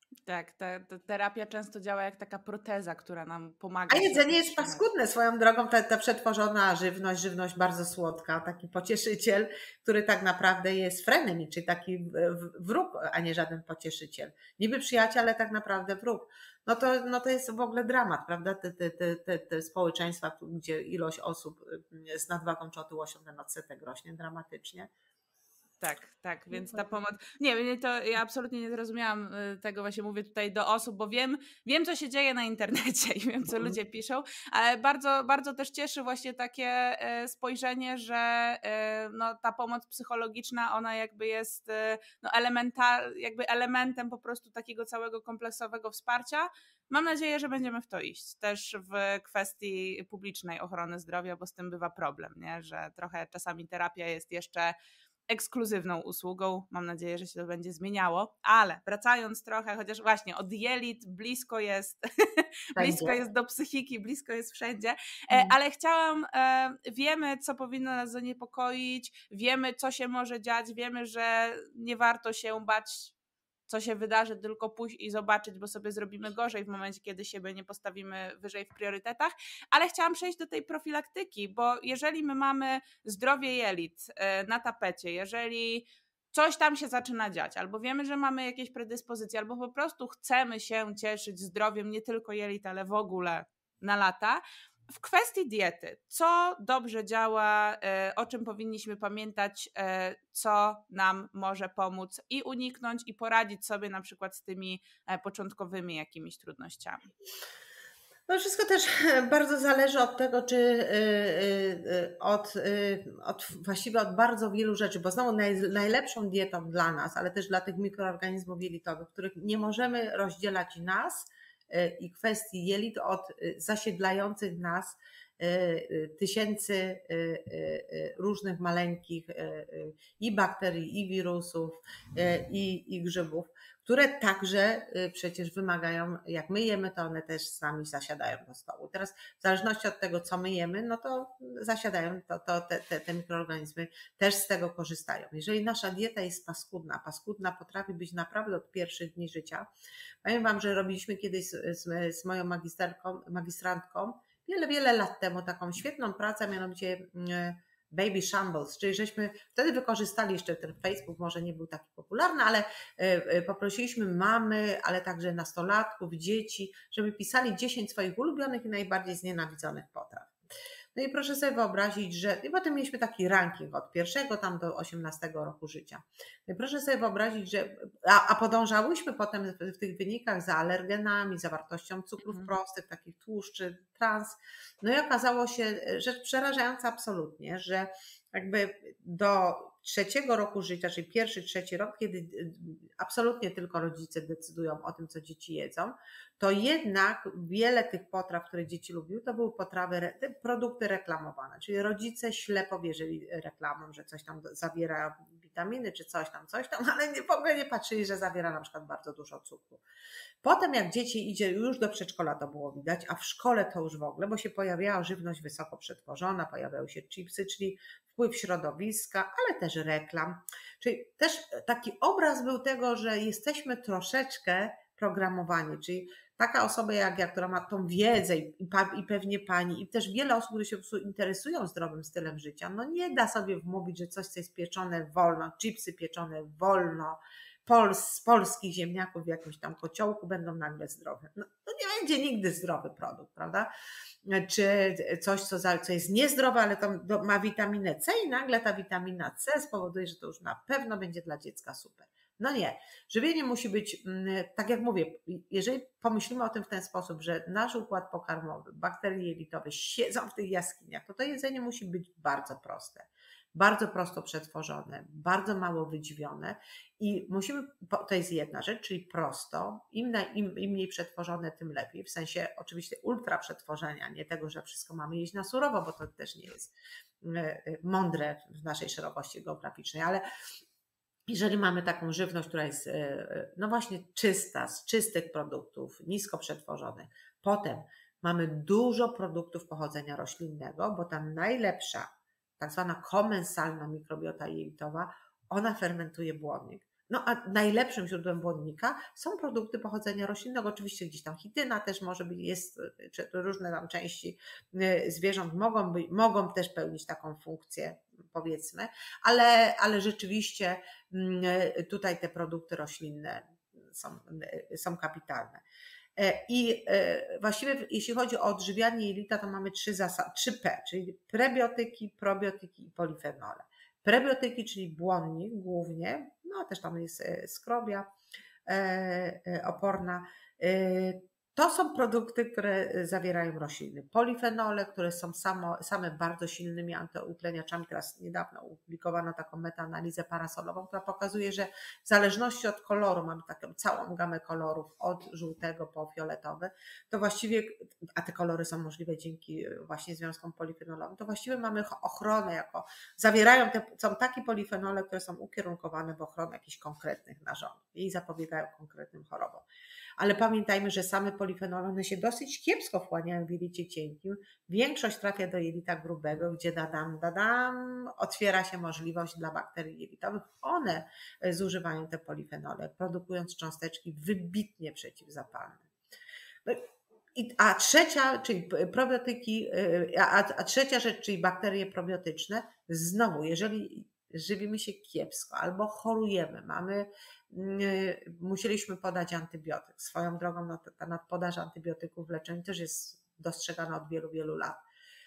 Tak, ta, ta terapia często działa jak taka proteza, która nam A pomaga się jedzenie jest utrzymać. paskudne swoją drogą, ta, ta przetworzona żywność, żywność bardzo słodka, taki pocieszyciel, który tak naprawdę jest frenem, czyli taki w- wróg, a nie żaden pocieszyciel. Niby przyjaciel, ale tak naprawdę wróg. No to, no to jest w ogóle dramat, prawda? Te, te, te, te, te społeczeństwa, tu- gdzie ilość osób y, z nadwagą czy otyłością ten odsetek rośnie dramatycznie. Tak, tak, No więc to- ta pomoc. Nie, nie, to ja absolutnie nie zrozumiałam y, tego, właśnie mówię tutaj do osób, bo wiem, wiem, co się dzieje na internecie i wiem, co ludzie piszą, ale bardzo, bardzo też cieszy właśnie takie e, spojrzenie, że e, no, ta pomoc psychologiczna, ona jakby jest e, no, elementar, jakby elementem po prostu takiego całego kompleksowego wsparcia. Mam nadzieję, że będziemy w to iść. Też w kwestii publicznej ochrony zdrowia, bo z tym bywa problem, nie? Że trochę czasami terapia jest jeszcze ekskluzywną usługą. Mam nadzieję, że się to będzie zmieniało, ale wracając trochę, chociaż właśnie od jelit blisko jest, blisko Będzie. jest do psychiki, blisko jest wszędzie, e, Mm. ale chciałam, e, wiemy, co powinno nas zaniepokoić, wiemy, co się może dziać, wiemy, że nie warto się bać, co się wydarzy, tylko pójść i zobaczyć, bo sobie zrobimy gorzej w momencie, kiedy siebie nie postawimy wyżej w priorytetach, ale chciałam przejść do tej profilaktyki, bo jeżeli my mamy zdrowie jelit e, na tapecie, jeżeli coś tam się zaczyna dziać, albo wiemy, że mamy jakieś predyspozycje, albo po prostu chcemy się cieszyć zdrowiem nie tylko jelit, ale w ogóle na lata. W kwestii diety, co dobrze działa, e, o czym powinniśmy pamiętać, e, co nam może pomóc i uniknąć, i poradzić sobie na przykład z tymi e, początkowymi jakimiś trudnościami. No wszystko też bardzo zależy od tego, czy y, y, y, od, y, od właściwie od bardzo wielu rzeczy, bo znowu naj, najlepszą dietą dla nas, ale też dla tych mikroorganizmów jelitowych, których nie możemy rozdzielać nas y, i kwestii jelit od y, zasiedlających nas y, y, tysięcy y, y, y, różnych maleńkich y, y, i bakterii, i wirusów, y, i, i grzybów, które także y, przecież wymagają, jak my jemy, to one też z nami zasiadają do stołu. Teraz w zależności od tego, co my jemy, no to zasiadają, to, to te, te, te mikroorganizmy też z tego korzystają. Jeżeli nasza dieta jest paskudna, paskudna potrafi być naprawdę od pierwszych dni życia. Powiem Wam, że robiliśmy kiedyś z, z, z moją magisterką, magistrantką wiele, wiele lat temu taką świetną pracę, mianowicie y, Baby Shambles, czyli żeśmy wtedy wykorzystali jeszcze ten Facebook, może nie był taki popularny, ale poprosiliśmy mamy, ale także nastolatków, dzieci, żeby pisali dziesięć swoich ulubionych i najbardziej znienawidzonych potraw. No i proszę sobie wyobrazić, że i potem mieliśmy taki ranking od pierwszego tam do osiemnastego roku życia. No i proszę sobie wyobrazić, że a, a podążałyśmy potem w, w tych wynikach za alergenami, zawartością cukrów Mhm. prostych, takich tłuszczy, trans. No i okazało się rzecz przerażająca absolutnie, że jakby do trzeciego roku życia, czyli pierwszy, trzeci rok, kiedy absolutnie tylko rodzice decydują o tym, co dzieci jedzą, to jednak wiele tych potraw, które dzieci lubiły, to były potrawy, produkty reklamowane, czyli rodzice ślepo wierzyli reklamom, że coś tam zawiera witaminy, czy coś tam, coś tam, ale nie, w ogóle nie patrzyli, że zawiera na przykład bardzo dużo cukru. Potem jak dzieci idzie już do przedszkola, to było widać, a w szkole to już w ogóle, bo się pojawiała żywność wysoko przetworzona, pojawiały się chipsy, czyli wpływ środowiska, ale też reklam. Czyli też taki obraz był tego, że jesteśmy troszeczkę programowani, czyli taka osoba jak ja, która ma tą wiedzę i, i pewnie pani i też wiele osób, które się po prostu interesują zdrowym stylem życia, no nie da sobie wmówić, że coś, co jest pieczone wolno, chipsy pieczone wolno, Pol, z polskich ziemniaków w jakimś tam kociołku będą nagle zdrowe. No, to nie będzie nigdy zdrowy produkt, prawda? Czy coś, co, za, co jest niezdrowe, ale to ma witaminę C i nagle ta witamina C spowoduje, że to już na pewno będzie dla dziecka super. No nie. Żywienie musi być, tak jak mówię, jeżeli pomyślimy o tym w ten sposób, że nasz układ pokarmowy, bakterie jelitowe siedzą w tych jaskiniach, to to jedzenie musi być bardzo proste. Bardzo prosto przetworzone, bardzo mało wydźwione i musimy, to jest jedna rzecz, czyli prosto, im, na, im, im mniej przetworzone, tym lepiej, w sensie oczywiście ultra przetworzenia, nie tego, że wszystko mamy jeść na surowo, bo to też nie jest mądre w naszej szerokości geograficznej, ale jeżeli mamy taką żywność, która jest no właśnie czysta, z czystych produktów, nisko przetworzonych, potem mamy dużo produktów pochodzenia roślinnego, bo tam najlepsza tak zwana komensalna mikrobiota jelitowa, ona fermentuje błonnik. No a najlepszym źródłem błonnika są produkty pochodzenia roślinnego. Oczywiście gdzieś tam chityna też może być, jest, czy różne tam części zwierząt mogą, być, mogą też pełnić taką funkcję, powiedzmy, ale, ale rzeczywiście tutaj te produkty roślinne są, są kapitalne. I właściwie jeśli chodzi o odżywianie jelita, to mamy trzy zasady, trzy P, czyli prebiotyki, probiotyki i polifenole. Prebiotyki, czyli błonnik głównie, no też tam jest skrobia oporna. To są produkty, które zawierają rośliny. Polifenole, które są samo, same bardzo silnymi antyutleniaczami. Teraz niedawno opublikowano taką metaanalizę parasolową, która pokazuje, że w zależności od koloru, mamy taką całą gamę kolorów od żółtego po fioletowy, to właściwie, a te kolory są możliwe dzięki właśnie związkom polifenolowym, to właściwie mamy ochronę jako, zawierają te, są takie polifenole, które są ukierunkowane w ochronę jakichś konkretnych narządów i zapobiegają konkretnym chorobom. Ale pamiętajmy, że same polifenole, one się dosyć kiepsko wchłaniają w jelicie cienkim. Większość trafia do jelita grubego, gdzie dadam, dadam, otwiera się możliwość dla bakterii jelitowych. One zużywają te polifenole, produkując cząsteczki wybitnie przeciwzapalne. A trzecia, czyli probiotyki, a, a trzecia rzecz, czyli bakterie probiotyczne, znowu, jeżeli żywimy się kiepsko albo chorujemy, mamy, musieliśmy podać antybiotyk. Swoją drogą ta nadpodaż antybiotyków w leczeniu też jest dostrzegana od wielu, wielu lat.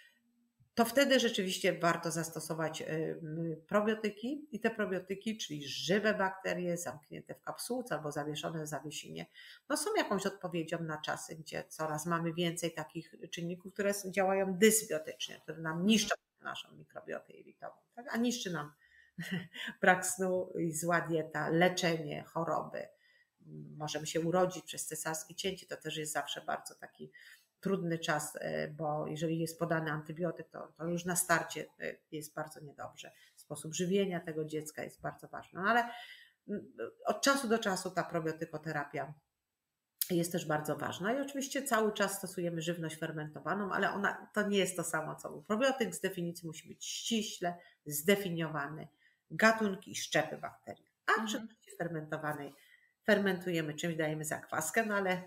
To wtedy rzeczywiście warto zastosować probiotyki i te probiotyki, czyli żywe bakterie zamknięte w kapsułce albo zawieszone w zawiesinie, no są jakąś odpowiedzią na czasy, gdzie coraz mamy więcej takich czynników, które działają dysbiotycznie, które nam niszczą naszą mikrobiotę jelitową, tak? A niszczy nam brak snu i zła dieta, leczenie choroby. Możemy się urodzić przez cesarskie cięcie, to też jest zawsze bardzo taki trudny czas, bo jeżeli jest podany antybiotyk, to, to już na starcie jest bardzo niedobrze. Sposób żywienia tego dziecka jest bardzo ważny, no ale od czasu do czasu ta probiotykoterapia jest też bardzo ważna i oczywiście cały czas stosujemy żywność fermentowaną, ale ona to nie jest to samo co był probiotyk. Z definicji musi być ściśle zdefiniowany gatunki i szczepy bakterii. A w żywności fermentowanej fermentujemy czymś, dajemy zakwaskę, no ale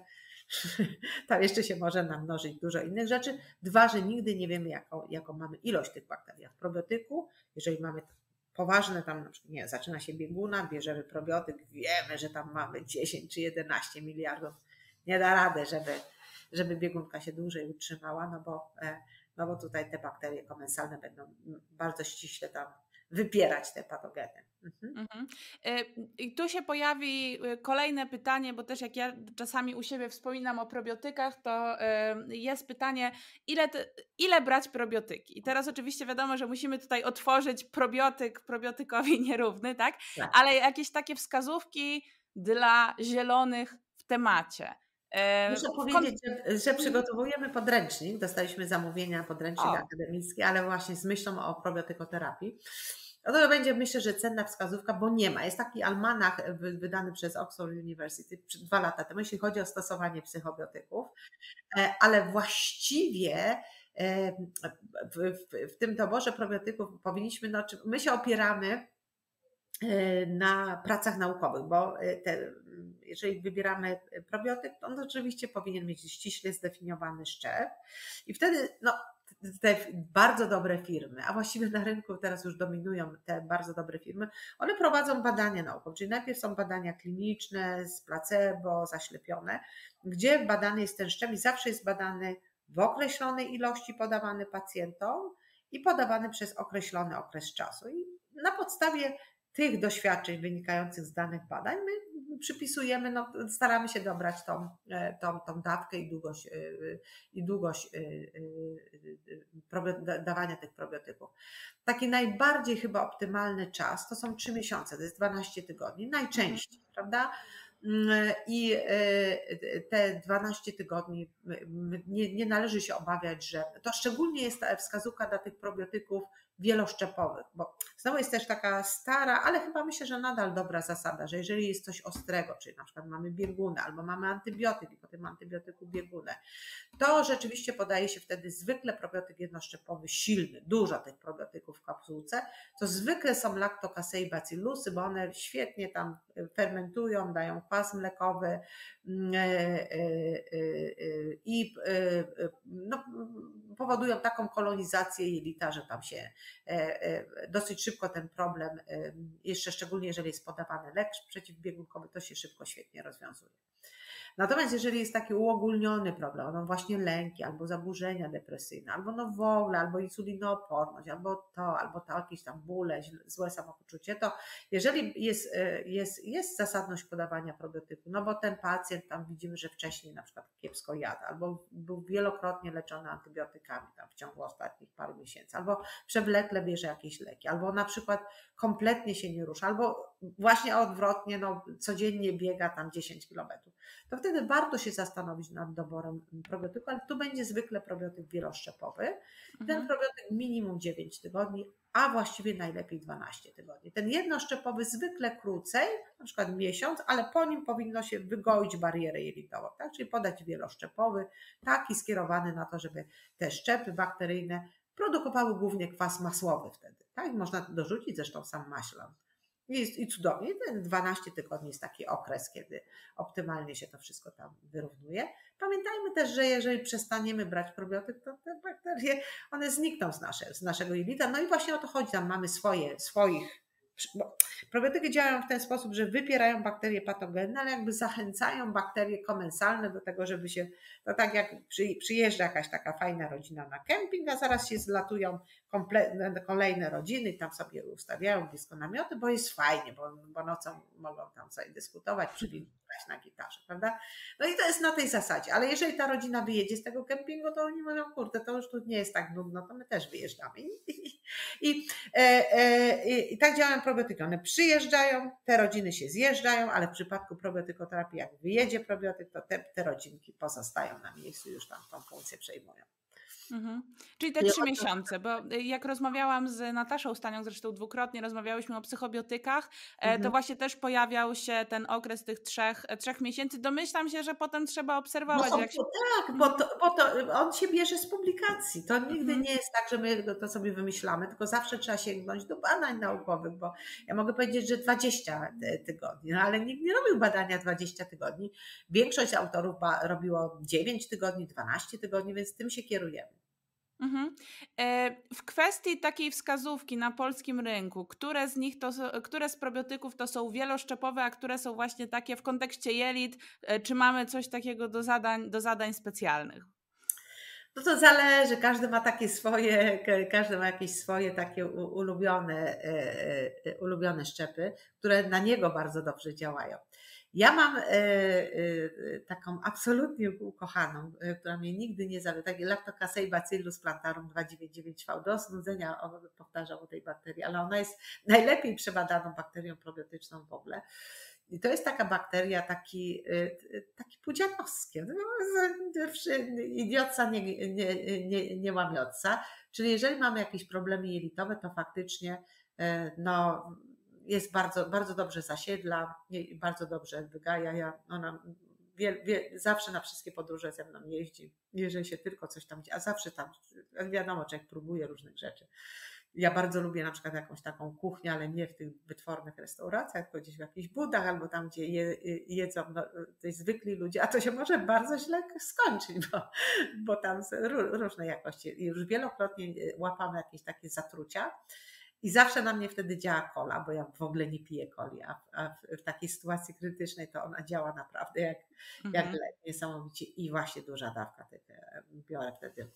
tam jeszcze się może namnożyć dużo innych rzeczy. Dwa, że nigdy nie wiemy, jaką, jaką mamy ilość tych bakterii. A w probiotyku, jeżeli mamy poważne, tam na przykład, nie, zaczyna się bieguna, bierzemy probiotyk, wiemy, że tam mamy dziesięć czy jedenaście miliardów. Nie da rady, żeby, żeby biegunka się dłużej utrzymała, no bo, no bo tutaj te bakterie komensalne będą bardzo ściśle tam wypierać te patogeny. Mhm. Mhm. I tu się pojawi kolejne pytanie, bo też jak ja czasami u siebie wspominam o probiotykach, to jest pytanie, ile, te, ile brać probiotyki? I teraz oczywiście wiadomo, że musimy tutaj otworzyć probiotyk probiotykowi nierówny, tak? Tak. Ale jakieś takie wskazówki dla zielonych w temacie. Muszę powiedzieć, że, że przygotowujemy podręcznik, dostaliśmy zamówienia, podręcznik o. akademicki, ale właśnie z myślą o probiotykoterapii. No to będzie, myślę, że cenna wskazówka, bo nie ma. Jest taki almanach wydany przez Oxford University dwa lata temu, jeśli chodzi o stosowanie psychobiotyków, ale właściwie w, w, w tym doborze probiotyków powinniśmy, no, my się opieramy na pracach naukowych, bo te, jeżeli wybieramy probiotyk, to on oczywiście powinien mieć ściśle zdefiniowany szczep i wtedy no, te bardzo dobre firmy, a właściwie na rynku teraz już dominują te bardzo dobre firmy, one prowadzą badania naukowe, czyli najpierw są badania kliniczne z placebo, zaślepione, gdzie badany jest ten szczep i zawsze jest badany w określonej ilości podawany pacjentom i podawany przez określony okres czasu. I na podstawie tych doświadczeń wynikających z danych badań my przypisujemy, no, staramy się dobrać tą, tą, tą dawkę i długość, i długość dawania tych probiotyków. Taki najbardziej chyba optymalny czas to są trzy miesiące, to jest dwanaście tygodni, najczęściej, mhm. prawda? I te dwanaście tygodni nie, nie należy się obawiać, że to szczególnie jest wskazówka dla tych probiotyków wieloszczepowych, bo znowu jest też taka stara, ale chyba myślę, że nadal dobra zasada, że jeżeli jest coś ostrego, czyli na przykład mamy biegunę albo mamy antybiotyk i po tym antybiotyku biegunę, to rzeczywiście podaje się wtedy zwykle probiotyk jednoszczepowy silny, dużo tych probiotyków w kapsułce, to zwykle są Lactocasei bacillusy, bo one świetnie tam fermentują, dają kwas mlekowy i no, powodują taką kolonizację jelita, że tam się dosyć szybko ten problem, jeszcze szczególnie jeżeli jest podawany lek przeciwbiegunkowy, to się szybko, świetnie rozwiązuje. Natomiast jeżeli jest taki uogólniony problem, no właśnie lęki, albo zaburzenia depresyjne, albo no w ogóle, albo insulinooporność, albo to, albo to jakieś tam bóle, złe samopoczucie, to jeżeli jest, jest, jest zasadność podawania probiotyku, no bo ten pacjent tam widzimy, że wcześniej na przykład kiepsko jadł, albo był wielokrotnie leczony antybiotykami tam w ciągu ostatnich paru miesięcy, albo przewlekle bierze jakieś leki, albo na przykład kompletnie się nie rusza, albo właśnie odwrotnie, no codziennie biega tam dziesięć kilometrów, to wtedy warto się zastanowić nad doborem probiotyku, ale tu będzie zwykle probiotyk wieloszczepowy. Ten Mhm. probiotyk minimum dziewięć tygodni, a właściwie najlepiej dwanaście tygodni. Ten jednoszczepowy zwykle krócej, na przykład miesiąc, ale po nim powinno się wygoić barierę jelitową, tak? Czyli podać wieloszczepowy, taki skierowany na to, żeby te szczepy bakteryjne produkowały głównie kwas masłowy wtedy. Tak? Można dorzucić zresztą sam maślan. I, I cudownie, ten dwanaście tygodni jest taki okres, kiedy optymalnie się to wszystko tam wyrównuje. Pamiętajmy też, że jeżeli przestaniemy brać probiotyk, to te bakterie, one znikną z, nasze, z naszego jelita. No i właśnie o to chodzi, tam mamy swoje, swoich. Bo probiotyki działają w ten sposób, że wypierają bakterie patogenne, ale jakby zachęcają bakterie komensalne do tego, żeby się, to tak jak przyjeżdża jakaś taka fajna rodzina na kemping, a zaraz się zlatują kolejne rodziny i tam sobie ustawiają blisko namioty, bo jest fajnie, bo, bo nocą mogą tam sobie dyskutować, przywilgować na gitarze, prawda? No i to jest na tej zasadzie, ale jeżeli ta rodzina wyjedzie z tego kempingu, to oni mówią, kurde, to już tu nie jest tak nudno, to my też wyjeżdżamy. I, i, i, e, e, i tak działają probiotyki. One przyjeżdżają, te rodziny się zjeżdżają, ale w przypadku probiotykoterapii, jak wyjedzie probiotyk, to te, te rodzinki pozostają na miejscu i już tam tą funkcję przejmują. Mhm. Czyli te trzy miesiące, bo jak rozmawiałam z Nataszą Stanią, zresztą dwukrotnie rozmawiałyśmy o psychobiotykach, mhm. to właśnie też pojawiał się ten okres tych trzech, trzech miesięcy. Domyślam się, że potem trzeba obserwować. No, jak się... Tak, bo, to, bo to on się bierze z publikacji. To nigdy mhm. nie jest tak, że my to sobie wymyślamy, tylko zawsze trzeba sięgnąć do badań naukowych, bo ja mogę powiedzieć, że dwadzieścia tygodni, no ale nikt nie robił badania dwadzieścia tygodni. Większość autorów robiło dziewięć tygodni, dwanaście tygodni, więc tym się kierujemy. Mhm. W kwestii takiej wskazówki na polskim rynku, które z nich to, które z probiotyków to są wieloszczepowe, a które są właśnie takie w kontekście jelit, czy mamy coś takiego do zadań, do zadań specjalnych? No to zależy, każdy ma takie swoje, każdy ma jakieś swoje takie ulubione, ulubione szczepy, które na niego bardzo dobrze działają. Ja mam taką absolutnie ukochaną, która mnie nigdy nie zawiedzie, taki Lactocasei bacillus plantarum dwieście dziewięćdziesiąt dziewięć V. Do znudzenia powtarzam o tej bakterii, ale ona jest najlepiej przebadaną bakterią probiotyczną w ogóle. I to jest taka bakteria, taki, taki pudzianowski, idiotca nie, nie, nie, nie łamiotca. Czyli jeżeli mamy jakieś problemy jelitowe, to faktycznie no, jest bardzo, bardzo dobrze zasiedla i bardzo dobrze wygaja. Ja, ona wie, wie, zawsze na wszystkie podróże ze mną jeździ, jeżeli się tylko coś tam dzieje, a zawsze tam, wiadomo, człowiek próbuje różnych rzeczy. Ja bardzo lubię na przykład jakąś taką kuchnię, ale nie w tych wytwornych restauracjach, tylko gdzieś w jakichś budach albo tam, gdzie je, jedzą no, zwykli ludzie, a to się może bardzo źle skończyć, bo, bo tam są różne jakości. I już wielokrotnie łapamy jakieś takie zatrucia i zawsze na mnie wtedy działa kola, bo ja w ogóle nie piję coli, a, a w, w takiej sytuacji krytycznej to ona działa naprawdę jak, mhm. jak lek, niesamowicie i właśnie duża dawka tego biorę wtedy.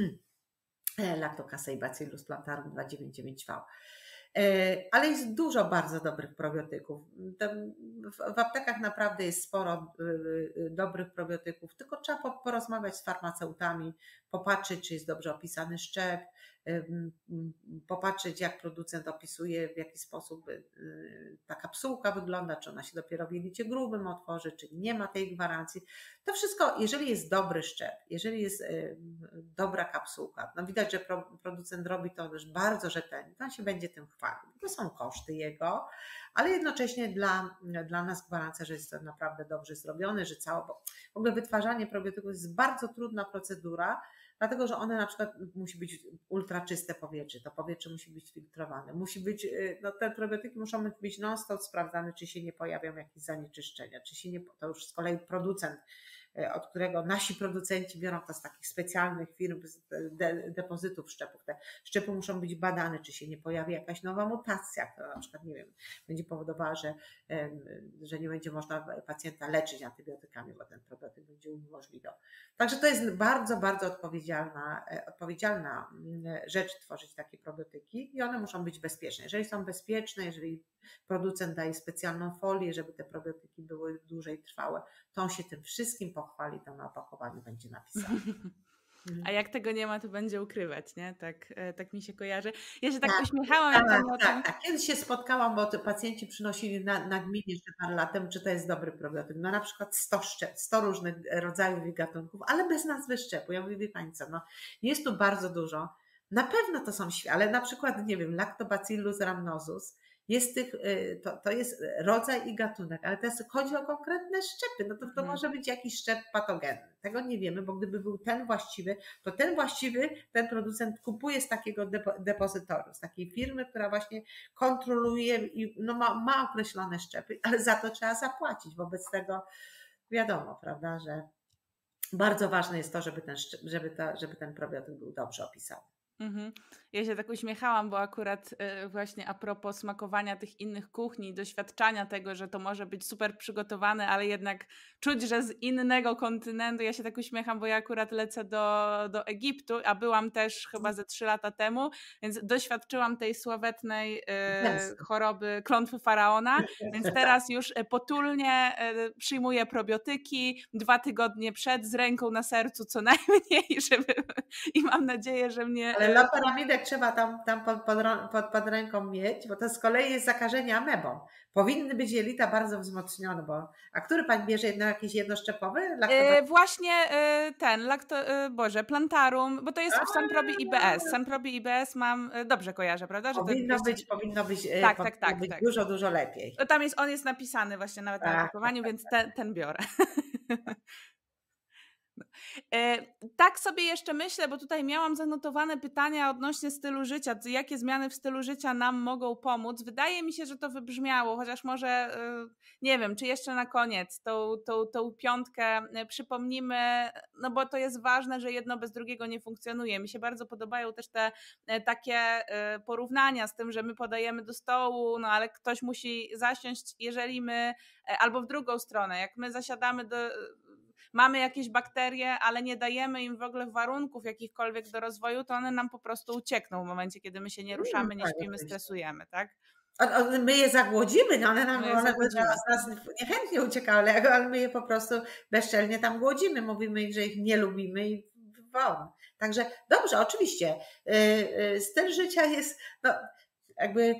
Lactocasei bacillus plantarum dwieście dziewięćdziesiąt dziewięć V. Ale jest dużo bardzo dobrych probiotyków. W aptekach naprawdę jest sporo dobrych probiotyków, tylko trzeba porozmawiać z farmaceutami, popatrzeć, czy jest dobrze opisany szczep, popatrzeć, jak producent opisuje, w jaki sposób ta kapsułka wygląda, czy ona się dopiero w jelicie grubym otworzy, czy nie ma tej gwarancji. To wszystko, jeżeli jest dobry szczep, jeżeli jest dobra kapsułka, no widać, że producent robi to też bardzo rzetelnie, to on się będzie tym chwalił. To są koszty jego, ale jednocześnie dla, dla nas gwarancja, że jest to naprawdę dobrze zrobione, że całe, bo w ogóle wytwarzanie probiotyków jest bardzo trudna procedura, dlatego, że one na przykład musi być ultra czyste powietrze, to powietrze musi być filtrowane, musi być, no te probiotyki muszą być non-stop sprawdzane, czy się nie pojawią jakieś zanieczyszczenia, czy się nie, to już z kolei producent, od którego nasi producenci biorą to z takich specjalnych firm, z de, depozytów szczepów. Te szczepy muszą być badane, czy się nie pojawi jakaś nowa mutacja, która na przykład, nie wiem, będzie powodowała, że, że nie będzie można pacjenta leczyć antybiotykami, bo ten probiotyk będzie uniemożliwiał. Także to jest bardzo, bardzo odpowiedzialna, odpowiedzialna rzecz tworzyć takie probiotyki i one muszą być bezpieczne. Jeżeli są bezpieczne, jeżeli producent daje specjalną folię, żeby te probiotyki były dłużej trwałe, to on się tym wszystkim pochwali, to na opakowaniu będzie napisane. A jak tego nie ma, to będzie ukrywać, nie? Tak, tak mi się kojarzy. Ja się tak, tak uśmiechałam. Tak, jak tak, tym... tak. Kiedyś się spotkałam, bo pacjenci przynosili na, nagminnie jeszcze parę lat temu, czy to jest dobry probiotyk. No na przykład sto szczep, sto różnych rodzajów i gatunków, ale bez nazwy szczepu. Ja mówię, wie pani co, no jest tu bardzo dużo. Na pewno to są świetne, ale na przykład, nie wiem, Lactobacillus rhamnosus, jest tych, to, to jest rodzaj i gatunek, ale teraz chodzi o konkretne szczepy, no to, to może być jakiś szczep patogenny. Tego nie wiemy, bo gdyby był ten właściwy, to ten właściwy, ten producent kupuje z takiego depo, depozytorium, z takiej firmy, która właśnie kontroluje i no ma, ma określone szczepy, ale za to trzeba zapłacić. Wobec tego wiadomo, prawda, że bardzo ważne jest to, żeby ten, żeby ta, żeby ten probiotyk był dobrze opisany. Mhm. Ja się tak uśmiechałam, bo akurat y, właśnie a propos smakowania tych innych kuchni, doświadczania tego, że to może być super przygotowane, ale jednak czuć, że z innego kontynentu. Ja się tak uśmiecham, bo ja akurat lecę do, do Egiptu, a byłam też chyba ze trzy lata temu, więc doświadczyłam tej sławetnej y, choroby klątwy faraona, więc teraz już potulnie y, przyjmuję probiotyki dwa tygodnie przed, z ręką na sercu co najmniej, żeby i mam nadzieję, że mnie... Ale loperamidek trzeba tam, tam pod, pod, pod, pod ręką mieć, bo to z kolei jest zakażenie amebą. Powinny być jelita bardzo wzmocnione, bo... A który pani bierze? Jedno, jakiś jednoszczepowy? Yy, właśnie yy, ten, lakto, yy, Boże, Plantarum, bo to jest w Sanprobi I B S. Sanprobi I B S mam, yy, dobrze kojarzę, prawda? Że powinno to być, powinno być, tak, powinno tak, tak, być tak. dużo, dużo lepiej. To tam jest, on jest napisany właśnie nawet tak, na opakowaniu, tak, więc ten, ten biorę. Tak sobie jeszcze myślę, bo tutaj miałam zanotowane pytania odnośnie stylu życia, jakie zmiany w stylu życia nam mogą pomóc. Wydaje mi się, że to wybrzmiało, chociaż może nie wiem, czy jeszcze na koniec tą, tą, tą piątkę przypomnimy, no bo to jest ważne, że jedno bez drugiego nie funkcjonuje. Mi się bardzo podobają też te takie porównania z tym, że my podajemy do stołu, no ale ktoś musi zasiąść, jeżeli my, albo w drugą stronę, jak my zasiadamy do... mamy jakieś bakterie, ale nie dajemy im w ogóle warunków jakichkolwiek do rozwoju, to one nam po prostu uciekną w momencie, kiedy my się nie ruszamy, nie śpimy, stresujemy, tak? My je zagłodzimy, no one nam one by z nas niechętnie uciekały, ale my je po prostu bezczelnie tam głodzimy, mówimy, że ich nie lubimy i won. Także dobrze, oczywiście, styl życia jest, no jakby...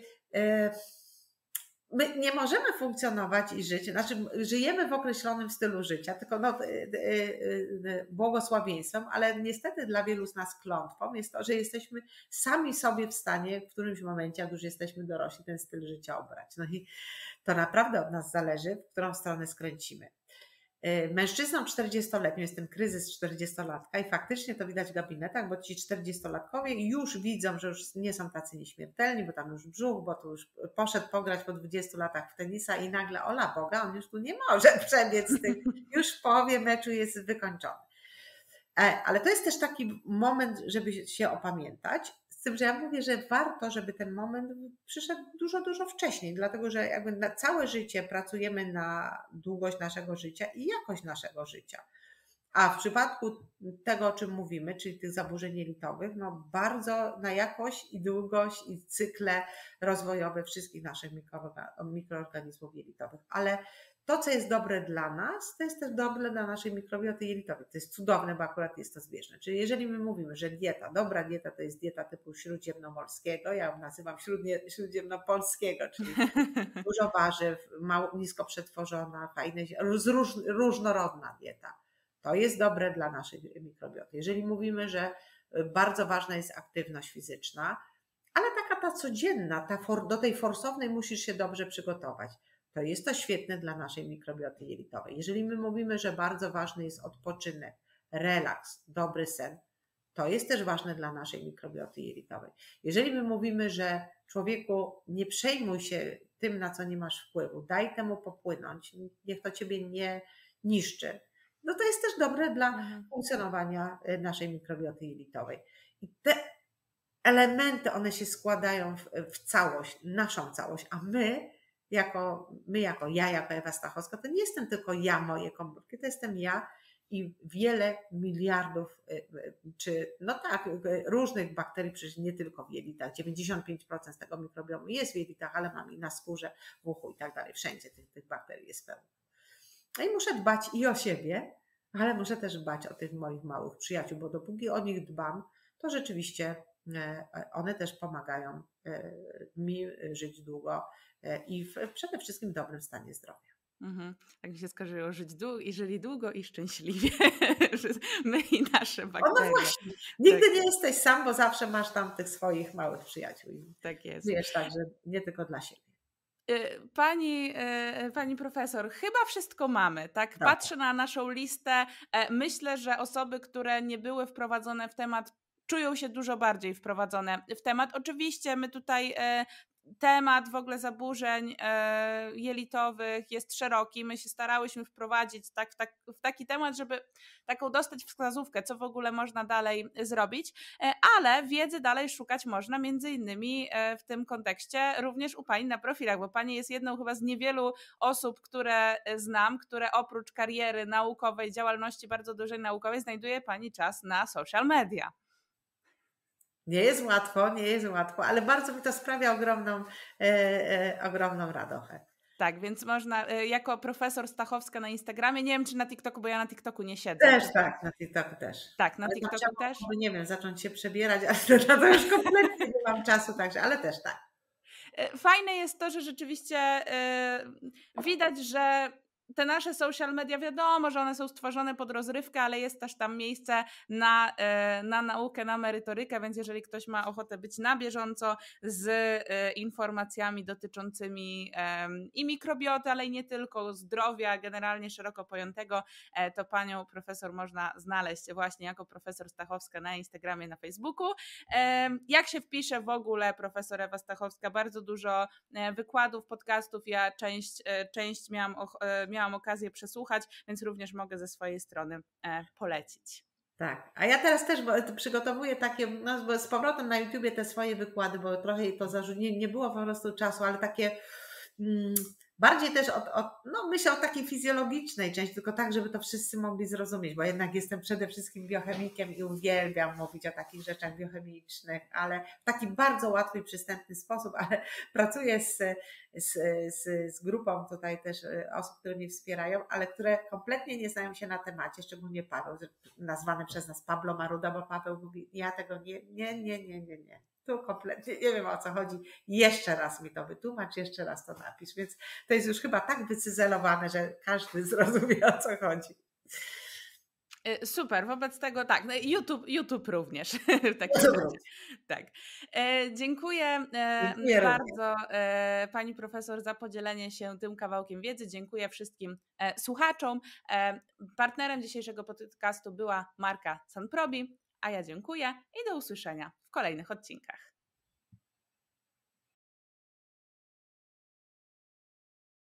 My nie możemy funkcjonować i żyć, znaczy żyjemy w określonym stylu życia, tylko no, błogosławieństwem, ale niestety dla wielu z nas klątwą jest to, że jesteśmy sami sobie w stanie w którymś momencie, jak już jesteśmy dorośli, ten styl życia obrać. No i to naprawdę od nas zależy, w którą stronę skręcimy. Mężczyznom czterdziestoletnim jest ten kryzys czterdziestolatka i faktycznie to widać w gabinetach, bo ci czterdziestolatkowie już widzą, że już nie są tacy nieśmiertelni, bo tam już brzuch, bo tu już poszedł pograć po dwudziestu latach w tenisa i nagle ola Boga, on już tu nie może przebiec z tych, już w połowie meczu jest wykończony. Ale to jest też taki moment, żeby się opamiętać, z tym, że ja mówię, że warto, żeby ten moment przyszedł dużo, dużo wcześniej, dlatego że jakby na całe życie pracujemy na długość naszego życia i jakość naszego życia. A w przypadku tego, o czym mówimy, czyli tych zaburzeń jelitowych, no bardzo na jakość i długość i cykle rozwojowe wszystkich naszych mikroorganizmów jelitowych. Ale to, co jest dobre dla nas, to jest też dobre dla naszej mikrobioty jelitowej. To jest cudowne, bo akurat jest to zbieżne. Czyli jeżeli my mówimy, że dieta, dobra dieta to jest dieta typu śródziemnomorskiego, ja ją nazywam śródnie, śródziemnopolskiego, czyli dużo warzyw, mało, nisko przetworzona, fajne, róż, różnorodna dieta. To jest dobre dla naszej mikrobioty. Jeżeli mówimy, że bardzo ważna jest aktywność fizyczna, ale taka ta codzienna, ta for, do tej forsownej musisz się dobrze przygotować. To jest to świetne dla naszej mikrobioty jelitowej. Jeżeli my mówimy, że bardzo ważny jest odpoczynek, relaks, dobry sen, to jest też ważne dla naszej mikrobioty jelitowej. Jeżeli my mówimy, że człowieku, nie przejmuj się tym, na co nie masz wpływu, daj temu popłynąć, niech to ciebie nie niszczy, no to jest też dobre dla mhm. funkcjonowania naszej mikrobioty jelitowej. I te elementy, one się składają w, w całość, naszą całość, a my jako, my jako ja, jako Ewa Stachowska, to nie jestem tylko ja, moje komórki, to jestem ja i wiele miliardów, czy no tak, różnych bakterii, przecież nie tylko w jelitach, dziewięćdziesiąt pięć procent z tego mikrobiomu jest w jelitach, ale mam i na skórze, w uchu i tak dalej, wszędzie tych, tych bakterii jest pełno. No i muszę dbać i o siebie, ale muszę też dbać o tych moich małych przyjaciół, bo dopóki o nich dbam, to rzeczywiście one też pomagają mi żyć długo i w przede wszystkim w dobrym stanie zdrowia. Mhm. Tak mi się skarżyło, żyć długo i żyli długo i szczęśliwie. My i nasze bakterie. O no właśnie, nigdy tak. nie jesteś sam, bo zawsze masz tam tych swoich małych przyjaciół. Tak jest. Wiesz, także nie tylko dla siebie. Pani, pani profesor, chyba wszystko mamy, tak? Dobra. Patrzę na naszą listę. Myślę, że osoby, które nie były wprowadzone w temat, czują się dużo bardziej wprowadzone w temat. Oczywiście my tutaj e, temat w ogóle zaburzeń e, jelitowych jest szeroki. My się starałyśmy wprowadzić tak, w, tak, w taki temat, żeby taką dostać wskazówkę, co w ogóle można dalej zrobić, e, ale wiedzy dalej szukać można między innymi e, w tym kontekście również u Pani na profilach, bo Pani jest jedną chyba z niewielu osób, które znam, które oprócz kariery naukowej, działalności bardzo dużej naukowej, znajduje Pani czas na social media. Nie jest łatwo, nie jest łatwo, ale bardzo mi to sprawia ogromną, e, e, ogromną radochę. Tak, więc można, e, jako profesor Stachowska na Instagramie, nie wiem czy na TikToku, bo ja na TikToku nie siedzę. Też tak, na TikToku też. Tak, na ale TikToku też. Nie wiem, zacząć się przebierać, ale na to już kompletnie nie mam czasu, także, ale też tak. Fajne jest to, że rzeczywiście e, widać, że te nasze social media, wiadomo, że one są stworzone pod rozrywkę, ale jest też tam miejsce na, na naukę, na merytorykę, więc jeżeli ktoś ma ochotę być na bieżąco z informacjami dotyczącymi i mikrobioty, ale i nie tylko, zdrowia generalnie szeroko pojętego, to panią profesor można znaleźć właśnie jako profesor Stachowska na Instagramie, na Facebooku. Jak się wpisze w ogóle profesor Ewa Stachowska, bardzo dużo wykładów, podcastów, ja część, część miałam, miałam Miałam okazję przesłuchać, więc również mogę ze swojej strony e, polecić. Tak, a ja teraz też bo, przygotowuję takie, no, bo z powrotem na YouTubie te swoje wykłady, bo trochę to zarzu- nie, nie było po prostu czasu, ale takie mm, bardziej też od, od, no myślę o takiej fizjologicznej części, tylko tak, żeby to wszyscy mogli zrozumieć, bo jednak jestem przede wszystkim biochemikiem i uwielbiam mówić o takich rzeczach biochemicznych, ale w taki bardzo łatwy i przystępny sposób, ale pracuję z, z, z, z grupą tutaj też osób, które mnie wspierają, ale które kompletnie nie znają się na temacie, szczególnie Paweł, nazwany przez nas Pablo Maruda, bo Paweł mówi, ja tego nie, nie, nie, nie, nie, nie. Tu kompletnie nie wiem, o co chodzi. Jeszcze raz mi to wytłumacz, jeszcze raz to napisz. Więc to jest już chyba tak wycyzelowane, że każdy zrozumie, o co chodzi. Super, wobec tego tak, YouTube, YouTube również. W takim razie. Tak. E, dziękuję, e, dziękuję bardzo e, pani profesor za podzielenie się tym kawałkiem wiedzy. Dziękuję wszystkim e, słuchaczom. E, partnerem dzisiejszego podcastu była marka Sanprobi, a ja dziękuję i do usłyszenia w kolejnych odcinkach.